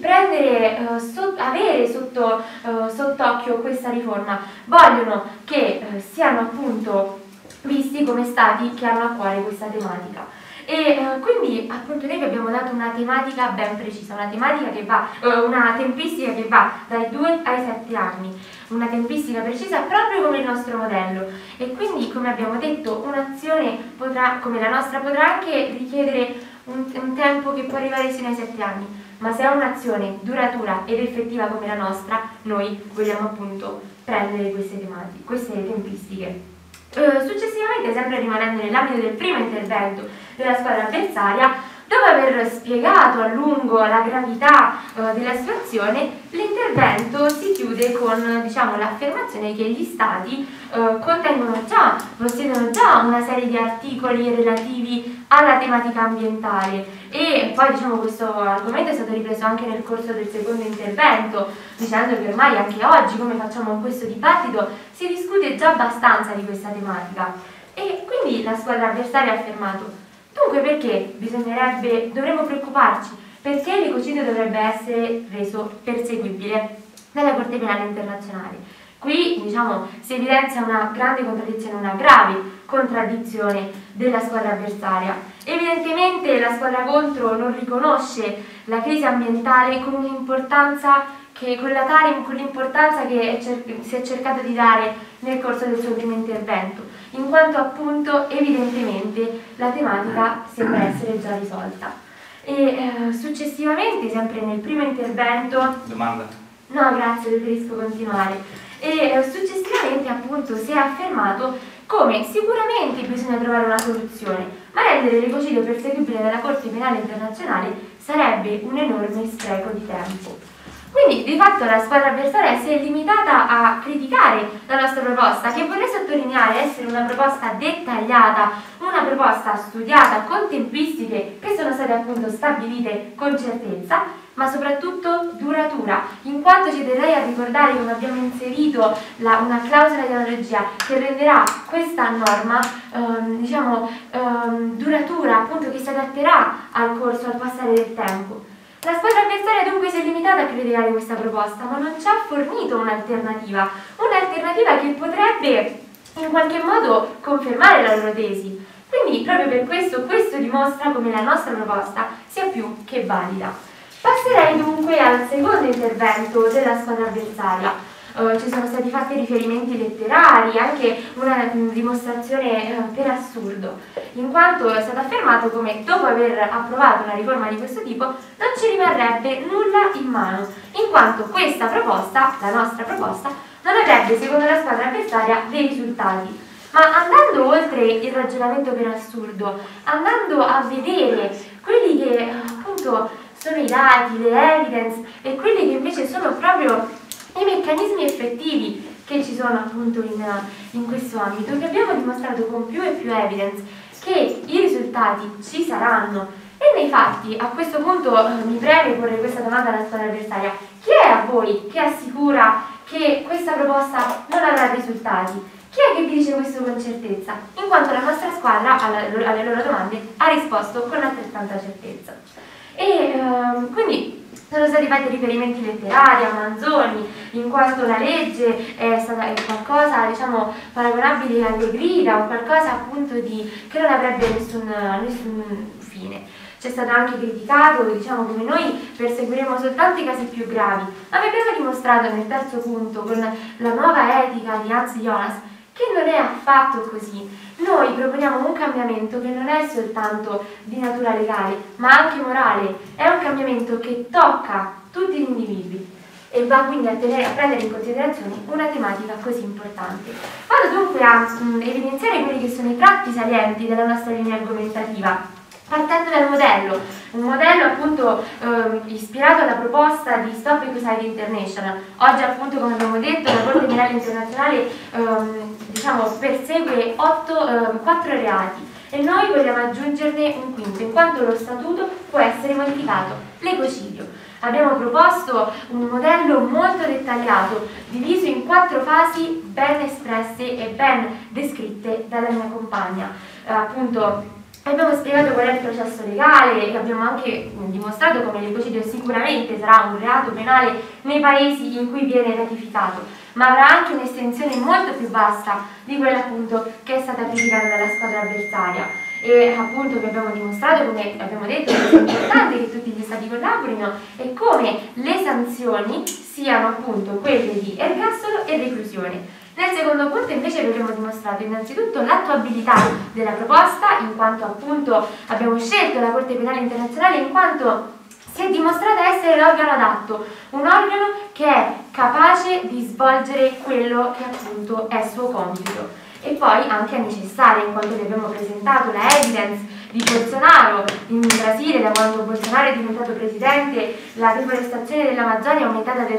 avere sott'occhio questa riforma, vogliono che siano appunto visti come stati che hanno a cuore questa tematica. E quindi appunto noi vi abbiamo dato una tematica ben precisa, una tempistica che va dai 2 ai 7 anni, una tempistica precisa proprio come il nostro modello, e quindi, come abbiamo detto, un'azione come la nostra potrà anche richiedere un tempo che può arrivare sino ai 7 anni, ma se è un'azione duratura ed effettiva come la nostra, noi vogliamo appunto prendere queste tempistiche. Successivamente, sempre rimanendo nell'ambito del primo intervento della squadra avversaria, dopo aver spiegato a lungo la gravità della situazione, l'intervento si chiude con l'affermazione che gli stati possiedono già una serie di articoli relativi alla tematica ambientale, e poi questo argomento è stato ripreso anche nel corso del secondo intervento, dicendo che ormai anche oggi, come facciamo in questo dibattito, si discute già abbastanza di questa tematica. E quindi la squadra avversaria ha affermato: dunque perché dovremmo preoccuparci? Perché l'ecocidio dovrebbe essere reso perseguibile dalla Corte Penale Internazionale? Qui si evidenzia una grande contraddizione, una grave contraddizione della squadra avversaria. Evidentemente la squadra contro non riconosce la crisi ambientale con l'importanza che si è cercato di dare nel corso del suo primo intervento, in quanto appunto evidentemente la tematica sembra essere già risolta. E successivamente, sempre nel primo intervento... Domanda? No, grazie, preferisco continuare. E successivamente appunto si è affermato come sicuramente bisogna trovare una soluzione, ma rendere l'ecocidio perseguibile dalla Corte Penale Internazionale sarebbe un enorme spreco di tempo. Quindi di fatto la squadra avversaria si è limitata a criticare la nostra proposta, che vorrei sottolineare essere una proposta dettagliata, una proposta studiata con tempistiche che sono state appunto stabilite con certezza, ma soprattutto duratura, in quanto ci terrei a ricordare come abbiamo inserito una clausola di analogia che renderà questa norma duratura, appunto, che si adatterà al passare del tempo. La squadra avversaria dunque si è limitata a criticare questa proposta, ma non ci ha fornito un'alternativa che potrebbe in qualche modo confermare la loro tesi. Quindi proprio per questo dimostra come la nostra proposta sia più che valida. Passerei dunque al secondo intervento della squadra avversaria. Ci sono stati fatti riferimenti letterari, anche una dimostrazione per assurdo, in quanto è stato affermato come dopo aver approvato una riforma di questo tipo non ci rimarrebbe nulla in mano, in quanto questa proposta, la nostra proposta, non avrebbe, secondo la squadra avversaria, dei risultati. Ma andando oltre il ragionamento per assurdo, andando a vedere quelli che appunto sono i dati, le evidence e quelli che invece sono proprio i meccanismi effettivi che ci sono appunto in questo ambito, che abbiamo dimostrato con più e più evidence che i risultati ci saranno. E nei fatti, a questo punto mi preme porre questa domanda alla squadra avversaria: chi è a voi che assicura che questa proposta non avrà risultati? Chi è che vi dice questo con certezza? In quanto la nostra squadra alle loro domande ha risposto con altrettanta certezza. E quindi sono stati fatti riferimenti letterari a Manzoni, in quanto la legge è qualcosa, diciamo, paragonabile alle grida o qualcosa appunto che non avrebbe nessun fine. C'è stato anche criticato, diciamo, come noi perseguiremo soltanto i casi più gravi, ma vi abbiamo dimostrato nel terzo punto con la nuova etica di Hans Jonas che non è affatto così. Noi proponiamo un cambiamento che non è soltanto di natura legale, ma anche morale. È un cambiamento che tocca tutti gli individui e va quindi a prendere in considerazione una tematica così importante. Vado dunque a evidenziare quelli che sono i tratti salienti della nostra linea argomentativa, partendo dal modello, un modello appunto ispirato alla proposta di Stop Ecocide International. Oggi appunto, come abbiamo detto, la Corte Penale Internazionale diciamo, persegue 4 reati e noi vogliamo aggiungerne un quinto, in quanto lo statuto può essere modificato, l'ecocidio. Abbiamo proposto un modello molto dettagliato, diviso in 4 fasi ben espresse e ben descritte dalla mia compagna. Appunto, abbiamo spiegato qual è il processo legale e abbiamo anche dimostrato come l'ecocidio sicuramente sarà un reato penale nei paesi in cui viene ratificato, ma avrà anche un'estensione molto più vasta di quella appunto che è stata criticata dalla squadra avversaria. E appunto vi abbiamo dimostrato, come abbiamo detto, che è importante che tutti gli stati collaborino e come le sanzioni siano appunto quelle di ergastolo e reclusione. Nel secondo punto invece vi abbiamo dimostrato innanzitutto l'attuabilità della proposta, in quanto appunto abbiamo scelto la Corte Penale Internazionale in quanto si è dimostrata essere l'organo adatto, un organo che è capace di svolgere quello che appunto è suo compito. E poi anche necessaria, in quanto vi abbiamo presentato la evidence di Bolsonaro in Brasile, da quando Bolsonaro è diventato presidente, la deforestazione dell'Amazzonia è aumentata del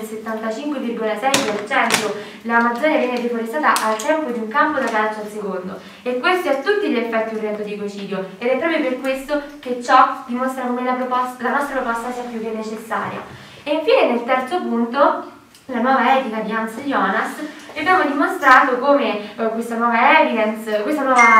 75,6%, l'Amazzonia viene deforestata al tempo di un campo da calcio al secondo, e questo è a tutti gli effetti un reato di ecocidio, ed è proprio per questo che ciò dimostra come la nostra proposta sia più che necessaria. E infine, nel terzo punto, la nuova etica di Hans Jonas, e abbiamo dimostrato come questa nuova evidence, questa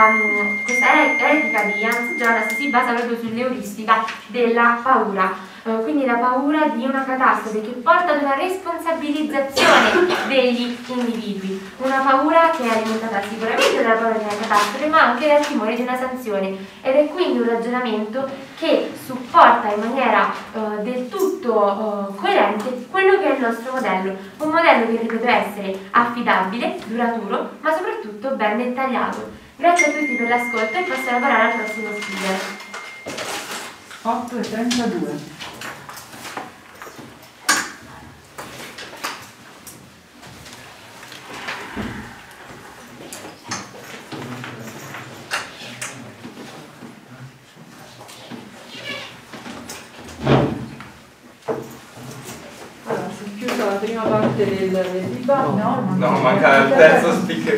etica di Hans Jonas si basa proprio sull'euristica della paura. Quindi la paura di una catastrofe che porta ad una responsabilizzazione degli individui, una paura che è alimentata sicuramente dalla paura di una catastrofe, ma anche dal timore di una sanzione, ed è quindi un ragionamento che supporta in maniera del tutto coerente quello che è il nostro modello, un modello che ripeto essere affidabile, duraturo, ma soprattutto ben dettagliato. Grazie a tutti per l'ascolto e passo la parola al prossimo speaker. 8:32. La prima parte del dibattito. No, manca il terzo speaker.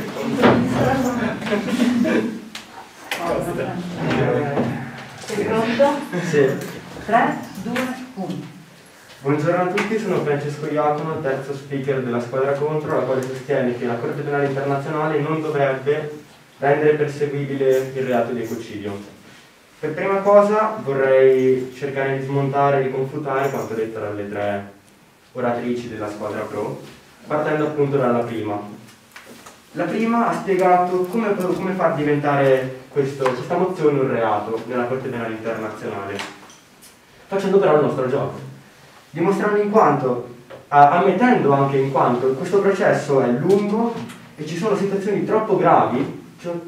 Sei pronto? Sì. 3, 2, 1. Buongiorno a tutti, sono Francesco Iacono, terzo speaker della squadra contro, la quale sostiene che la Corte Penale Internazionale non dovrebbe rendere perseguibile il reato di ecocidio. Per prima cosa vorrei cercare di smontare e di confutare quanto detto dalle 3 oratrici della squadra pro, partendo appunto dalla prima. La prima ha spiegato come far diventare questa mozione un reato nella Corte Penale Internazionale, facendo però il nostro gioco, dimostrando ammettendo anche in quanto questo processo è lungo e ci sono situazioni troppo gravi,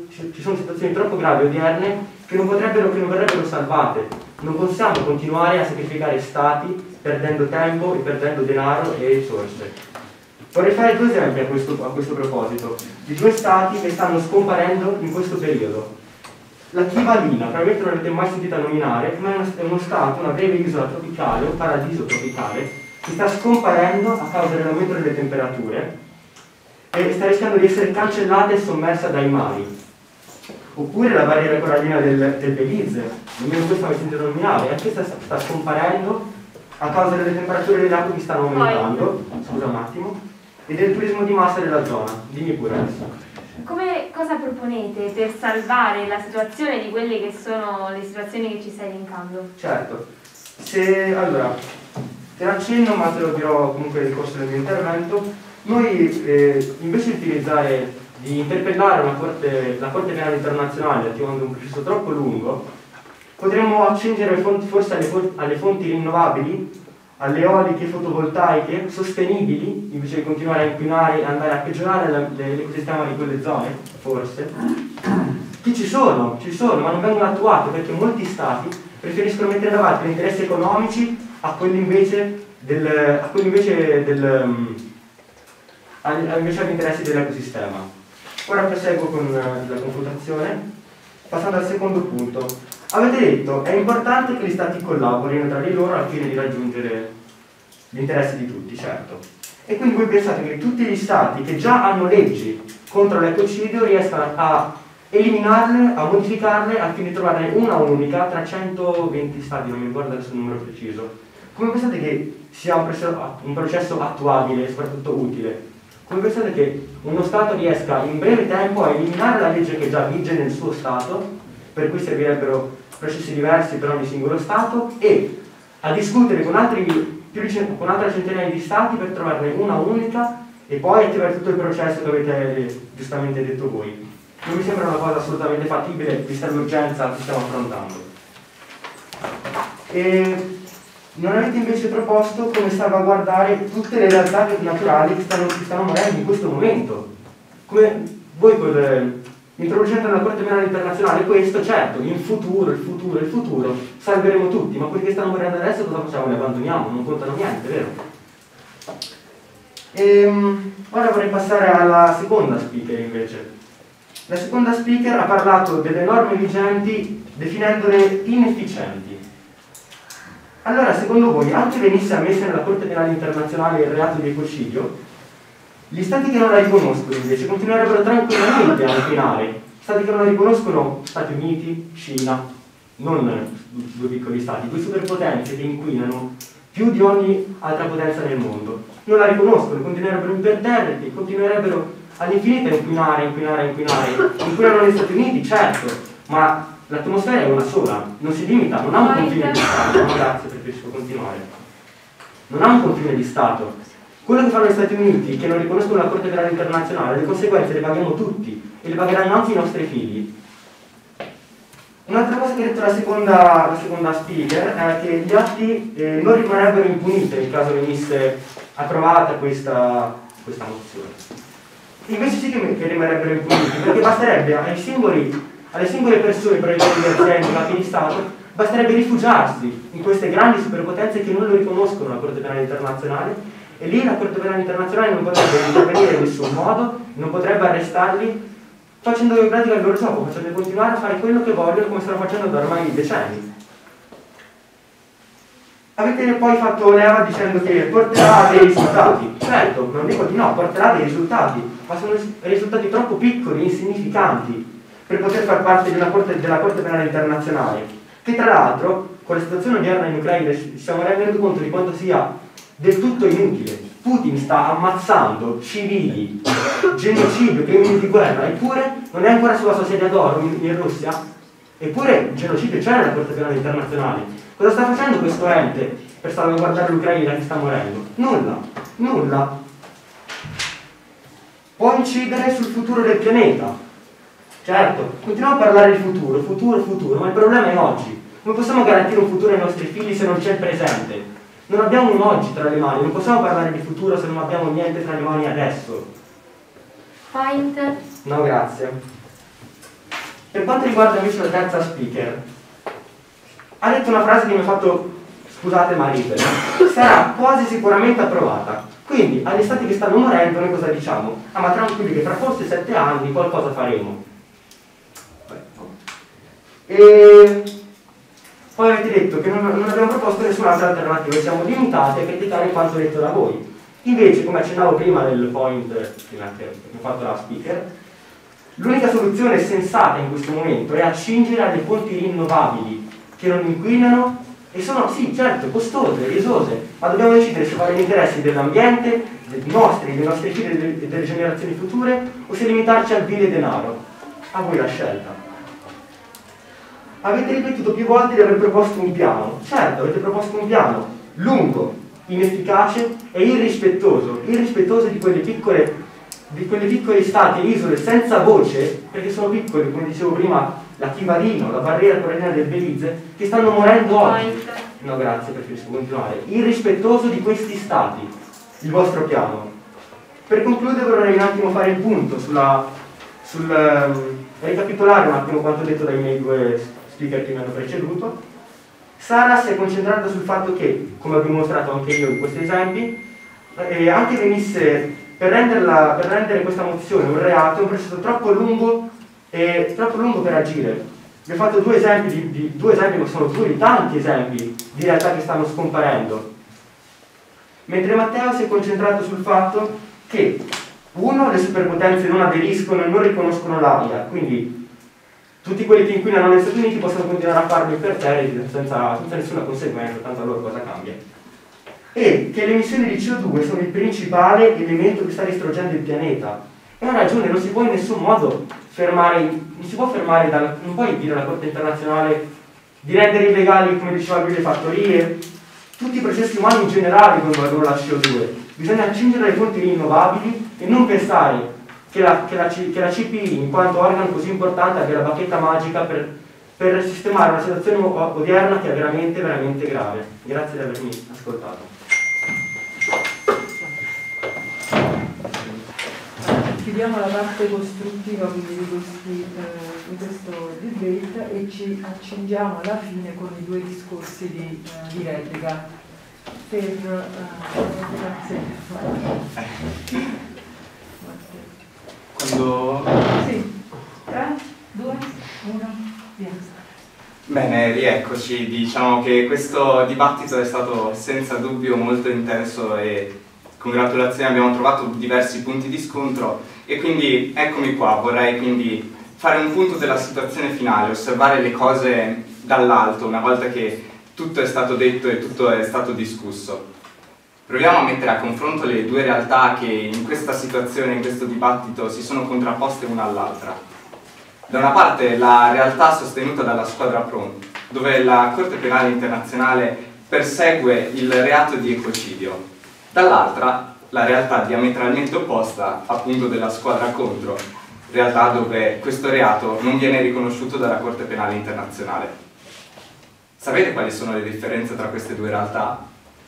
odierne che non verrebbero salvate. Non possiamo continuare a sacrificare stati perdendo tempo e perdendo denaro e risorse. Vorrei fare due esempi a questo proposito, di due stati che stanno scomparendo in questo periodo. La Kivalina, probabilmente non l'avete mai sentita nominare, ma è uno stato, una breve isola tropicale, un paradiso tropicale, che sta scomparendo a causa dell'aumento delle temperature e sta rischiando di essere cancellata e sommersa dai mari. Oppure la barriera corallina del Belize, nemmeno questa mai sentita nominare, anche sta scomparendo a causa delle temperature delle acque che stanno aumentando, scusa un attimo, e del turismo di massa della zona. Dimmi pure adesso. Cosa proponete per salvare la situazione di quelle che sono le situazioni che ci stai elencando? Certo, allora, te la accenno ma te lo dirò comunque nel corso del mio intervento. Noi invece di interpellare la Corte Penale Internazionale attivando un processo troppo lungo, potremmo accendere forse alle fonti rinnovabili, alle eoliche fotovoltaiche sostenibili, invece di continuare a inquinare e andare a peggiorare l'ecosistema di quelle zone, forse. Che ci sono, ma non vengono attuate perché molti stati preferiscono mettere davanti gli interessi economici a quelli invece agli interessi dell'ecosistema. Ora proseguo con la confutazione, passando al secondo punto. Avete detto che è importante che gli stati collaborino tra di loro al fine di raggiungere gli interessi di tutti, certo. E quindi voi pensate che tutti gli stati che già hanno leggi contro l'ecocidio riescano a eliminarle, a modificarle al fine di trovarne una unica tra 120 stati, non mi ricordo adesso il numero preciso. Come pensate che sia un processo attuabile e soprattutto utile? Come pensate che uno Stato riesca in breve tempo a eliminare la legge che già vige nel suo Stato, per cui servirebbero processi diversi per ogni singolo Stato, e a discutere con altre centinaia di Stati per trovarne una unica e poi attivare tutto il processo che avete giustamente detto voi? Non mi sembra una cosa assolutamente fattibile vista l'urgenza che stiamo affrontando. E non avete invece proposto come salvaguardare tutte le realtà naturali che stanno morendo in questo momento. Come voi introducendo nella Corte Penale Internazionale questo, certo, il futuro, salveremo tutti, ma quelli che stanno morendo adesso cosa facciamo? Li abbandoniamo, non contano niente, vero? Ora vorrei passare alla seconda speaker invece. La seconda speaker ha parlato delle norme vigenti definendole inefficienti. Allora, secondo voi, anche venisse ammesso nella Corte Penale Internazionale il reato di ecocidio, gli stati che non la riconoscono invece continuerebbero tranquillamente a inquinare. Stati che non la riconoscono, Stati Uniti, Cina, non due piccoli stati, due superpotenze che inquinano più di ogni altra potenza nel mondo. Non la riconoscono, continuerebbero imperterriti, continuerebbero all'infinito a inquinare. Inquinano gli Stati Uniti, certo, ma l'atmosfera è una sola, non si limita, non ha un confine di Stato. No, grazie, preferisco continuare. Non ha un confine di Stato. Quello che fanno gli Stati Uniti, che non riconoscono la Corte Penale Internazionale, le conseguenze le paghiamo tutti e le pagheranno anche i nostri figli. Un'altra cosa che ha detto la seconda speaker è che gli atti non rimarrebbero impuniti nel caso venisse approvata questa mozione. Invece sì che rimarrebbero impuniti, perché basterebbe alle singole persone, proprietari di aziende, capi di Stato, basterebbe rifugiarsi in queste grandi superpotenze che non lo riconoscono la Corte Penale Internazionale, e lì la Corte Penale Internazionale non potrebbe intervenire in nessun modo, non potrebbe arrestarli facendo in pratica il loro gioco, facendo continuare a fare quello che vogliono come stanno facendo da ormai decenni. Avete poi fatto leva dicendo che porterà dei risultati. Certo, non dico di no, porterà dei risultati, ma sono risultati troppo piccoli, insignificanti, per poter far parte della Corte Penale Internazionale, che tra l'altro, con la situazione odierna in Ucraina, ci stiamo rendendo conto di quanto sia del tutto inutile. Putin sta ammazzando civili, genocidio, crimini di guerra, eppure non è ancora sulla sua sedia d'oro in Russia, eppure il genocidio c'è nella Corte Penale Internazionale. Cosa sta facendo questo ente per salvaguardare l'Ucraina che sta morendo? Nulla. Può incidere sul futuro del pianeta. Certo, continuiamo a parlare di futuro, ma il problema è oggi. Come possiamo garantire un futuro ai nostri figli se non c'è il presente? Non abbiamo un oggi tra le mani, non possiamo parlare di futuro se non abbiamo niente tra le mani adesso. Point. No, grazie. Per quanto riguarda invece la terza speaker, ha detto una frase che mi ha fatto, scusate ma ridere, sarà quasi sicuramente approvata. Quindi agli stati che stanno morendo noi cosa diciamo? Ah, ma tranquilli che tra forse 7 anni qualcosa faremo. E poi avete detto che non abbiamo proposto nessun'altra alternativa e siamo limitati a criticare quanto detto da voi. Invece, come accennavo prima nel point che ho fatto la speaker, l'unica soluzione sensata in questo momento è accingere a dei fonti rinnovabili che non inquinano e sono, sì, certo, costose, riesose, ma dobbiamo decidere se fare gli interessi dell'ambiente, dei nostri figli e delle generazioni future, o se limitarci al vile denaro. A voi la scelta. Avete ripetuto più volte di aver proposto un piano. Certo, avete proposto un piano lungo, inefficace e irrispettoso di quelle piccole stati e isole senza voce, perché sono piccole, come dicevo prima, la Tibarino, la barriera coralliana del Belize, che stanno morendo oggi. No, grazie, preferisco continuare. Irrispettoso di questi stati, il vostro piano. Per concludere vorrei un attimo fare il punto ricapitolare un attimo quanto detto dai miei due speaker che mi hanno preceduto. Sara si è concentrata sul fatto che, come ho dimostrato anche io in questi esempi, anche venisse, per rendere questa mozione un reato è un processo troppo lungo per agire. Vi ho fatto due esempi che sono due di tanti esempi di realtà che stanno scomparendo. Mentre Matteo si è concentrato sul fatto che, uno, le superpotenze non aderiscono e non riconoscono l'aria, quindi tutti quelli che inquinano negli Stati Uniti possono continuare a farlo imperterriti senza nessuna conseguenza, tanto a loro cosa cambia. E che le emissioni di CO2 sono il principale elemento che sta distruggendo il pianeta. E ha ragione, non si può in nessun modo non puoi dire alla Corte internazionale di rendere illegali, come diceva lui, le fattorie, tutti i processi umani in generale coinvolgono la CO2. Bisogna accingere le fonti rinnovabili e non pensare che la CPI, in quanto organo così importante, abbia la bacchetta magica per sistemare una situazione odierna che è veramente, veramente grave. Grazie di avermi ascoltato. Chiudiamo la parte costruttiva quindi di questo debate e ci accingiamo alla fine con i due discorsi di replica. Quando... Sì, 3, 2, 1, via. Bene, rieccoci. Diciamo che questo dibattito è stato senza dubbio molto intenso e congratulazioni, abbiamo trovato diversi punti di scontro e quindi eccomi qua, vorrei quindi fare un punto della situazione finale, osservare le cose dall'alto una volta che tutto è stato detto e tutto è stato discusso. Proviamo a mettere a confronto le due realtà che in questa situazione, in questo dibattito, si sono contrapposte una all'altra. Da una parte la realtà sostenuta dalla squadra PRON, dove la Corte Penale Internazionale persegue il reato di ecocidio. Dall'altra la realtà diametralmente opposta, appunto, della squadra contro, realtà dove questo reato non viene riconosciuto dalla Corte Penale Internazionale. Sapete quali sono le differenze tra queste due realtà?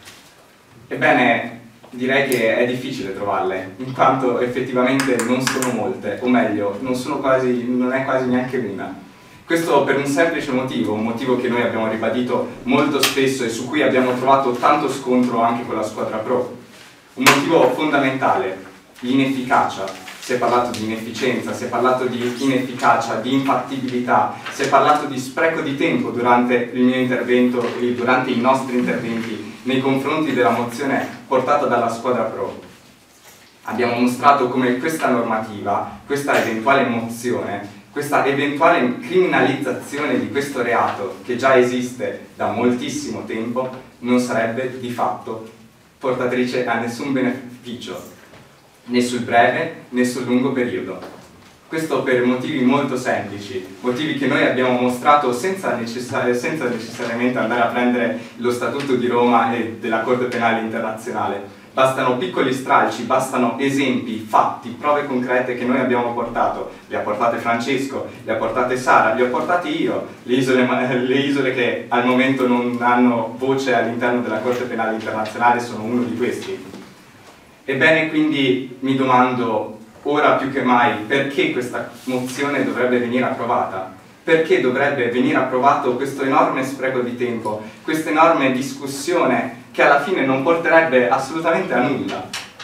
Ebbene, direi che è difficile trovarle, in quanto effettivamente non sono molte, o meglio, non è quasi neanche una. Questo per un semplice motivo, un motivo che noi abbiamo ribadito molto spesso e su cui abbiamo trovato tanto scontro anche con la squadra pro. Un motivo fondamentale, l'inefficacia. Si è parlato di inefficienza, si è parlato di inefficacia, di infattibilità, si è parlato di spreco di tempo durante il mio intervento e durante i nostri interventi nei confronti della mozione portata dalla squadra pro. Abbiamo mostrato come questa normativa, questa eventuale mozione, questa eventuale criminalizzazione di questo reato, che già esiste da moltissimo tempo, non sarebbe di fatto portatrice a nessun beneficio, né sul breve né sul lungo periodo. Questo per motivi molto semplici, motivi che noi abbiamo mostrato senza necessariamente andare a prendere lo Statuto di Roma e della Corte Penale Internazionale. Bastano piccoli stralci, bastano esempi, fatti, prove concrete che noi abbiamo portato. Le ha portate Francesco, le ha portate Sara, le ho portate io, le isole che al momento non hanno voce all'interno della Corte Penale Internazionale sono uno di questi. Ebbene, quindi mi domando ora più che mai perché questa mozione dovrebbe venire approvata. Perché dovrebbe venire approvato questo enorme spreco di tempo, questa enorme discussione che alla fine non porterebbe assolutamente a nulla.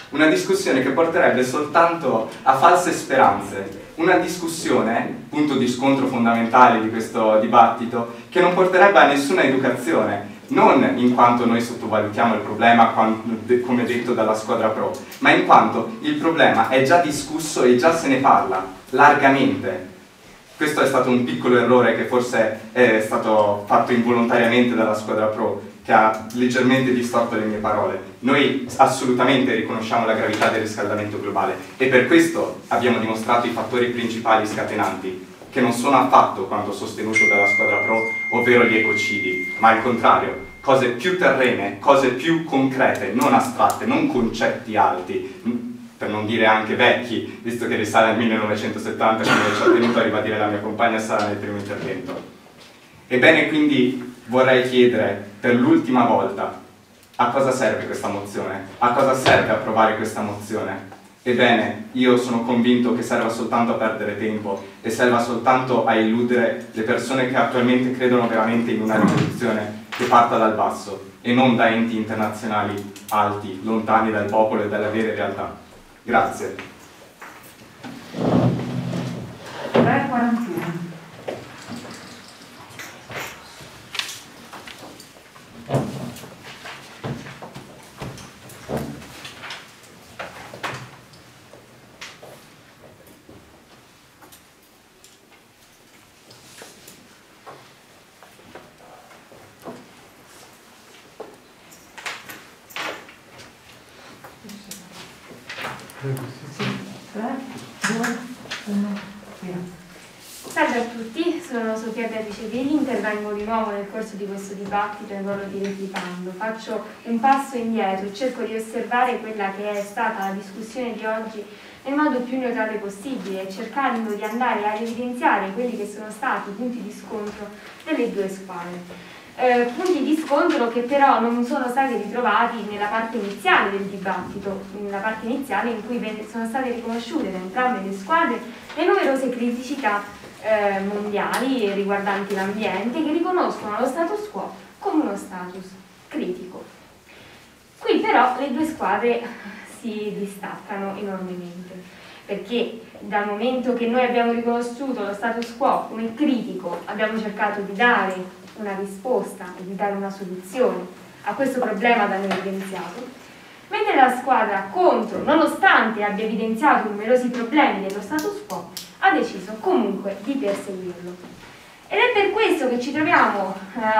una discussione che porterebbe soltanto a false speranze, una discussione, punto di scontro fondamentale di questo dibattito, che non porterebbe a nessuna educazione, non in quanto noi sottovalutiamo il problema, come detto dalla squadra pro, ma in quanto il problema è già discusso e già se ne parla largamente. Questo è stato un piccolo errore che forse è stato fatto involontariamente dalla squadra pro, che ha leggermente distorto le mie parole. Noi assolutamente riconosciamo la gravità del riscaldamento globale e per questo abbiamo dimostrato i fattori principali scatenanti, che non sono affatto quanto sostenuto dalla squadra pro, ovvero gli ecocidi, ma al contrario, cose più terrene, cose più concrete, non astratte, non concetti alti, per non dire anche vecchi, visto che risale al 1970, quando ci ho tenuto a ribadire la mia compagna Sara nel primo intervento. Ebbene, quindi vorrei chiedere per l'ultima volta a cosa serve questa mozione, a cosa serve approvare questa mozione. Ebbene, io sono convinto che serva soltanto a perdere tempo e serva soltanto a illudere le persone che attualmente credono veramente in una rivoluzione che parta dal basso e non da enti internazionali alti, lontani dal popolo e dalle vere realtà. Grazie. 3:41. Salve a tutti, sono Sofia Beatrice Vegli, intervengo di nuovo nel corso di questo dibattito in ruolo di replicando. Faccio un passo indietro e cerco di osservare quella che è stata la discussione di oggi nel modo più neutrale possibile, cercando di andare a evidenziare quelli che sono stati i punti di scontro delle due squadre. Punti di scontro che però non sono stati ritrovati nella parte iniziale del dibattito, nella parte iniziale in cui sono state riconosciute da entrambe le squadre le numerose criticità mondiali riguardanti l'ambiente che riconoscono lo status quo come uno status critico. Qui però le due squadre si distaccano enormemente, perché dal momento che noi abbiamo riconosciuto lo status quo come critico, abbiamo cercato di dare una risposta e di dare una soluzione a questo problema da noi evidenziato, mentre la squadra contro, nonostante abbia evidenziato numerosi problemi dello status quo, ha deciso comunque di perseguirlo. Ed è per questo che ci troviamo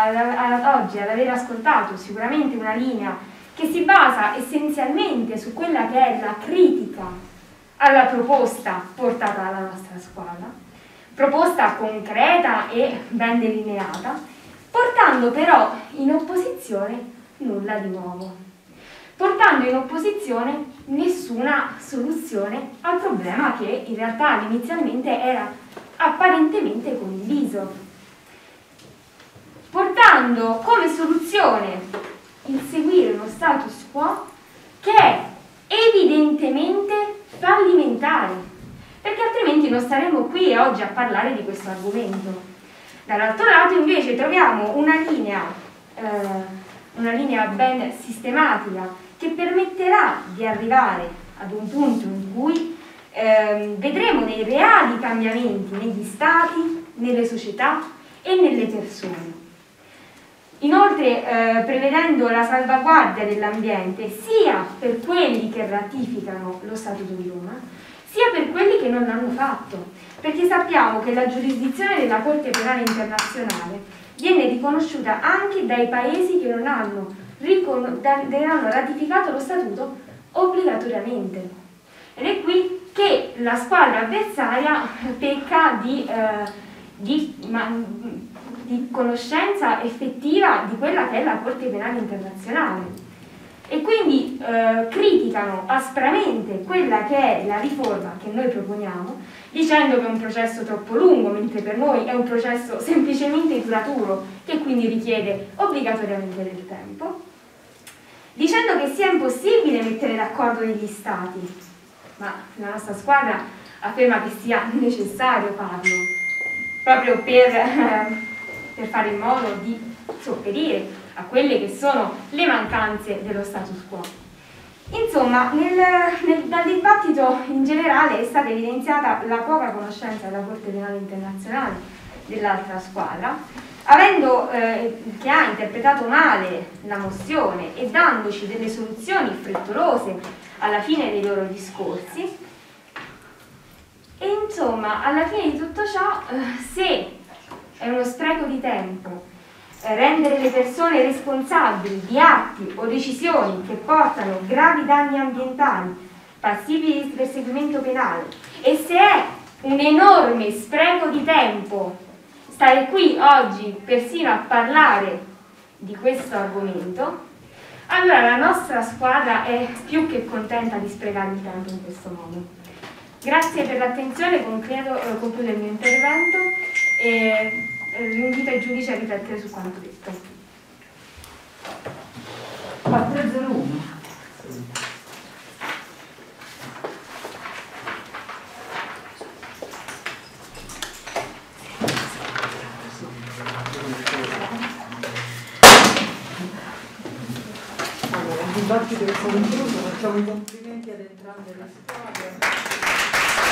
oggi ad aver ascoltato sicuramente una linea che si basa essenzialmente su quella che è la critica alla proposta portata dalla nostra squadra, proposta concreta e ben delineata, portando però in opposizione nulla di nuovo, portando in opposizione nessuna soluzione al problema che in realtà inizialmente era apparentemente condiviso, portando come soluzione il seguire uno status quo che è evidentemente fallimentare, perché altrimenti non staremmo qui oggi a parlare di questo argomento. Dall'altro lato invece troviamo una linea ben sistematica che permetterà di arrivare ad un punto in cui vedremo dei reali cambiamenti negli stati, nelle società e nelle persone. Inoltre prevedendo la salvaguardia dell'ambiente sia per quelli che ratificano lo Statuto di Roma, sia per quelli che non l'hanno fatto, perché sappiamo che la giurisdizione della Corte Penale Internazionale viene riconosciuta anche dai paesi che non hanno ratificato lo Statuto obbligatoriamente. Ed è qui che la squadra avversaria pecca di conoscenza effettiva di quella che è la Corte Penale Internazionale e quindi criticano aspramente quella che è la riforma che noi proponiamo, dicendo che è un processo troppo lungo, mentre per noi è un processo semplicemente duraturo che quindi richiede obbligatoriamente del tempo, dicendo che sia impossibile mettere d'accordo degli stati, ma la nostra squadra afferma che sia necessario farlo, proprio per fare in modo di sopperire a quelle che sono le mancanze dello status quo. Insomma, dal dibattito in generale è stata evidenziata la poca conoscenza della Corte Penale Internazionale dell'altra squadra, che ha interpretato male la mozione e dandoci delle soluzioni frettolose alla fine dei loro discorsi. E insomma, alla fine di tutto ciò, se è uno spreco di tempo rendere le persone responsabili di atti o decisioni che portano gravi danni ambientali, passibili di perseguimento penale, e se è un enorme spreco di tempo stare qui oggi persino a parlare di questo argomento, allora la nostra squadra è più che contenta di sprecare il tempo in questo modo. Grazie per l'attenzione, concludo il mio intervento e invito il giudice a riflettere su quanto detto. 401. Allora, il dibattito è concluso, facciamo i complimenti ad entrambe le squadre.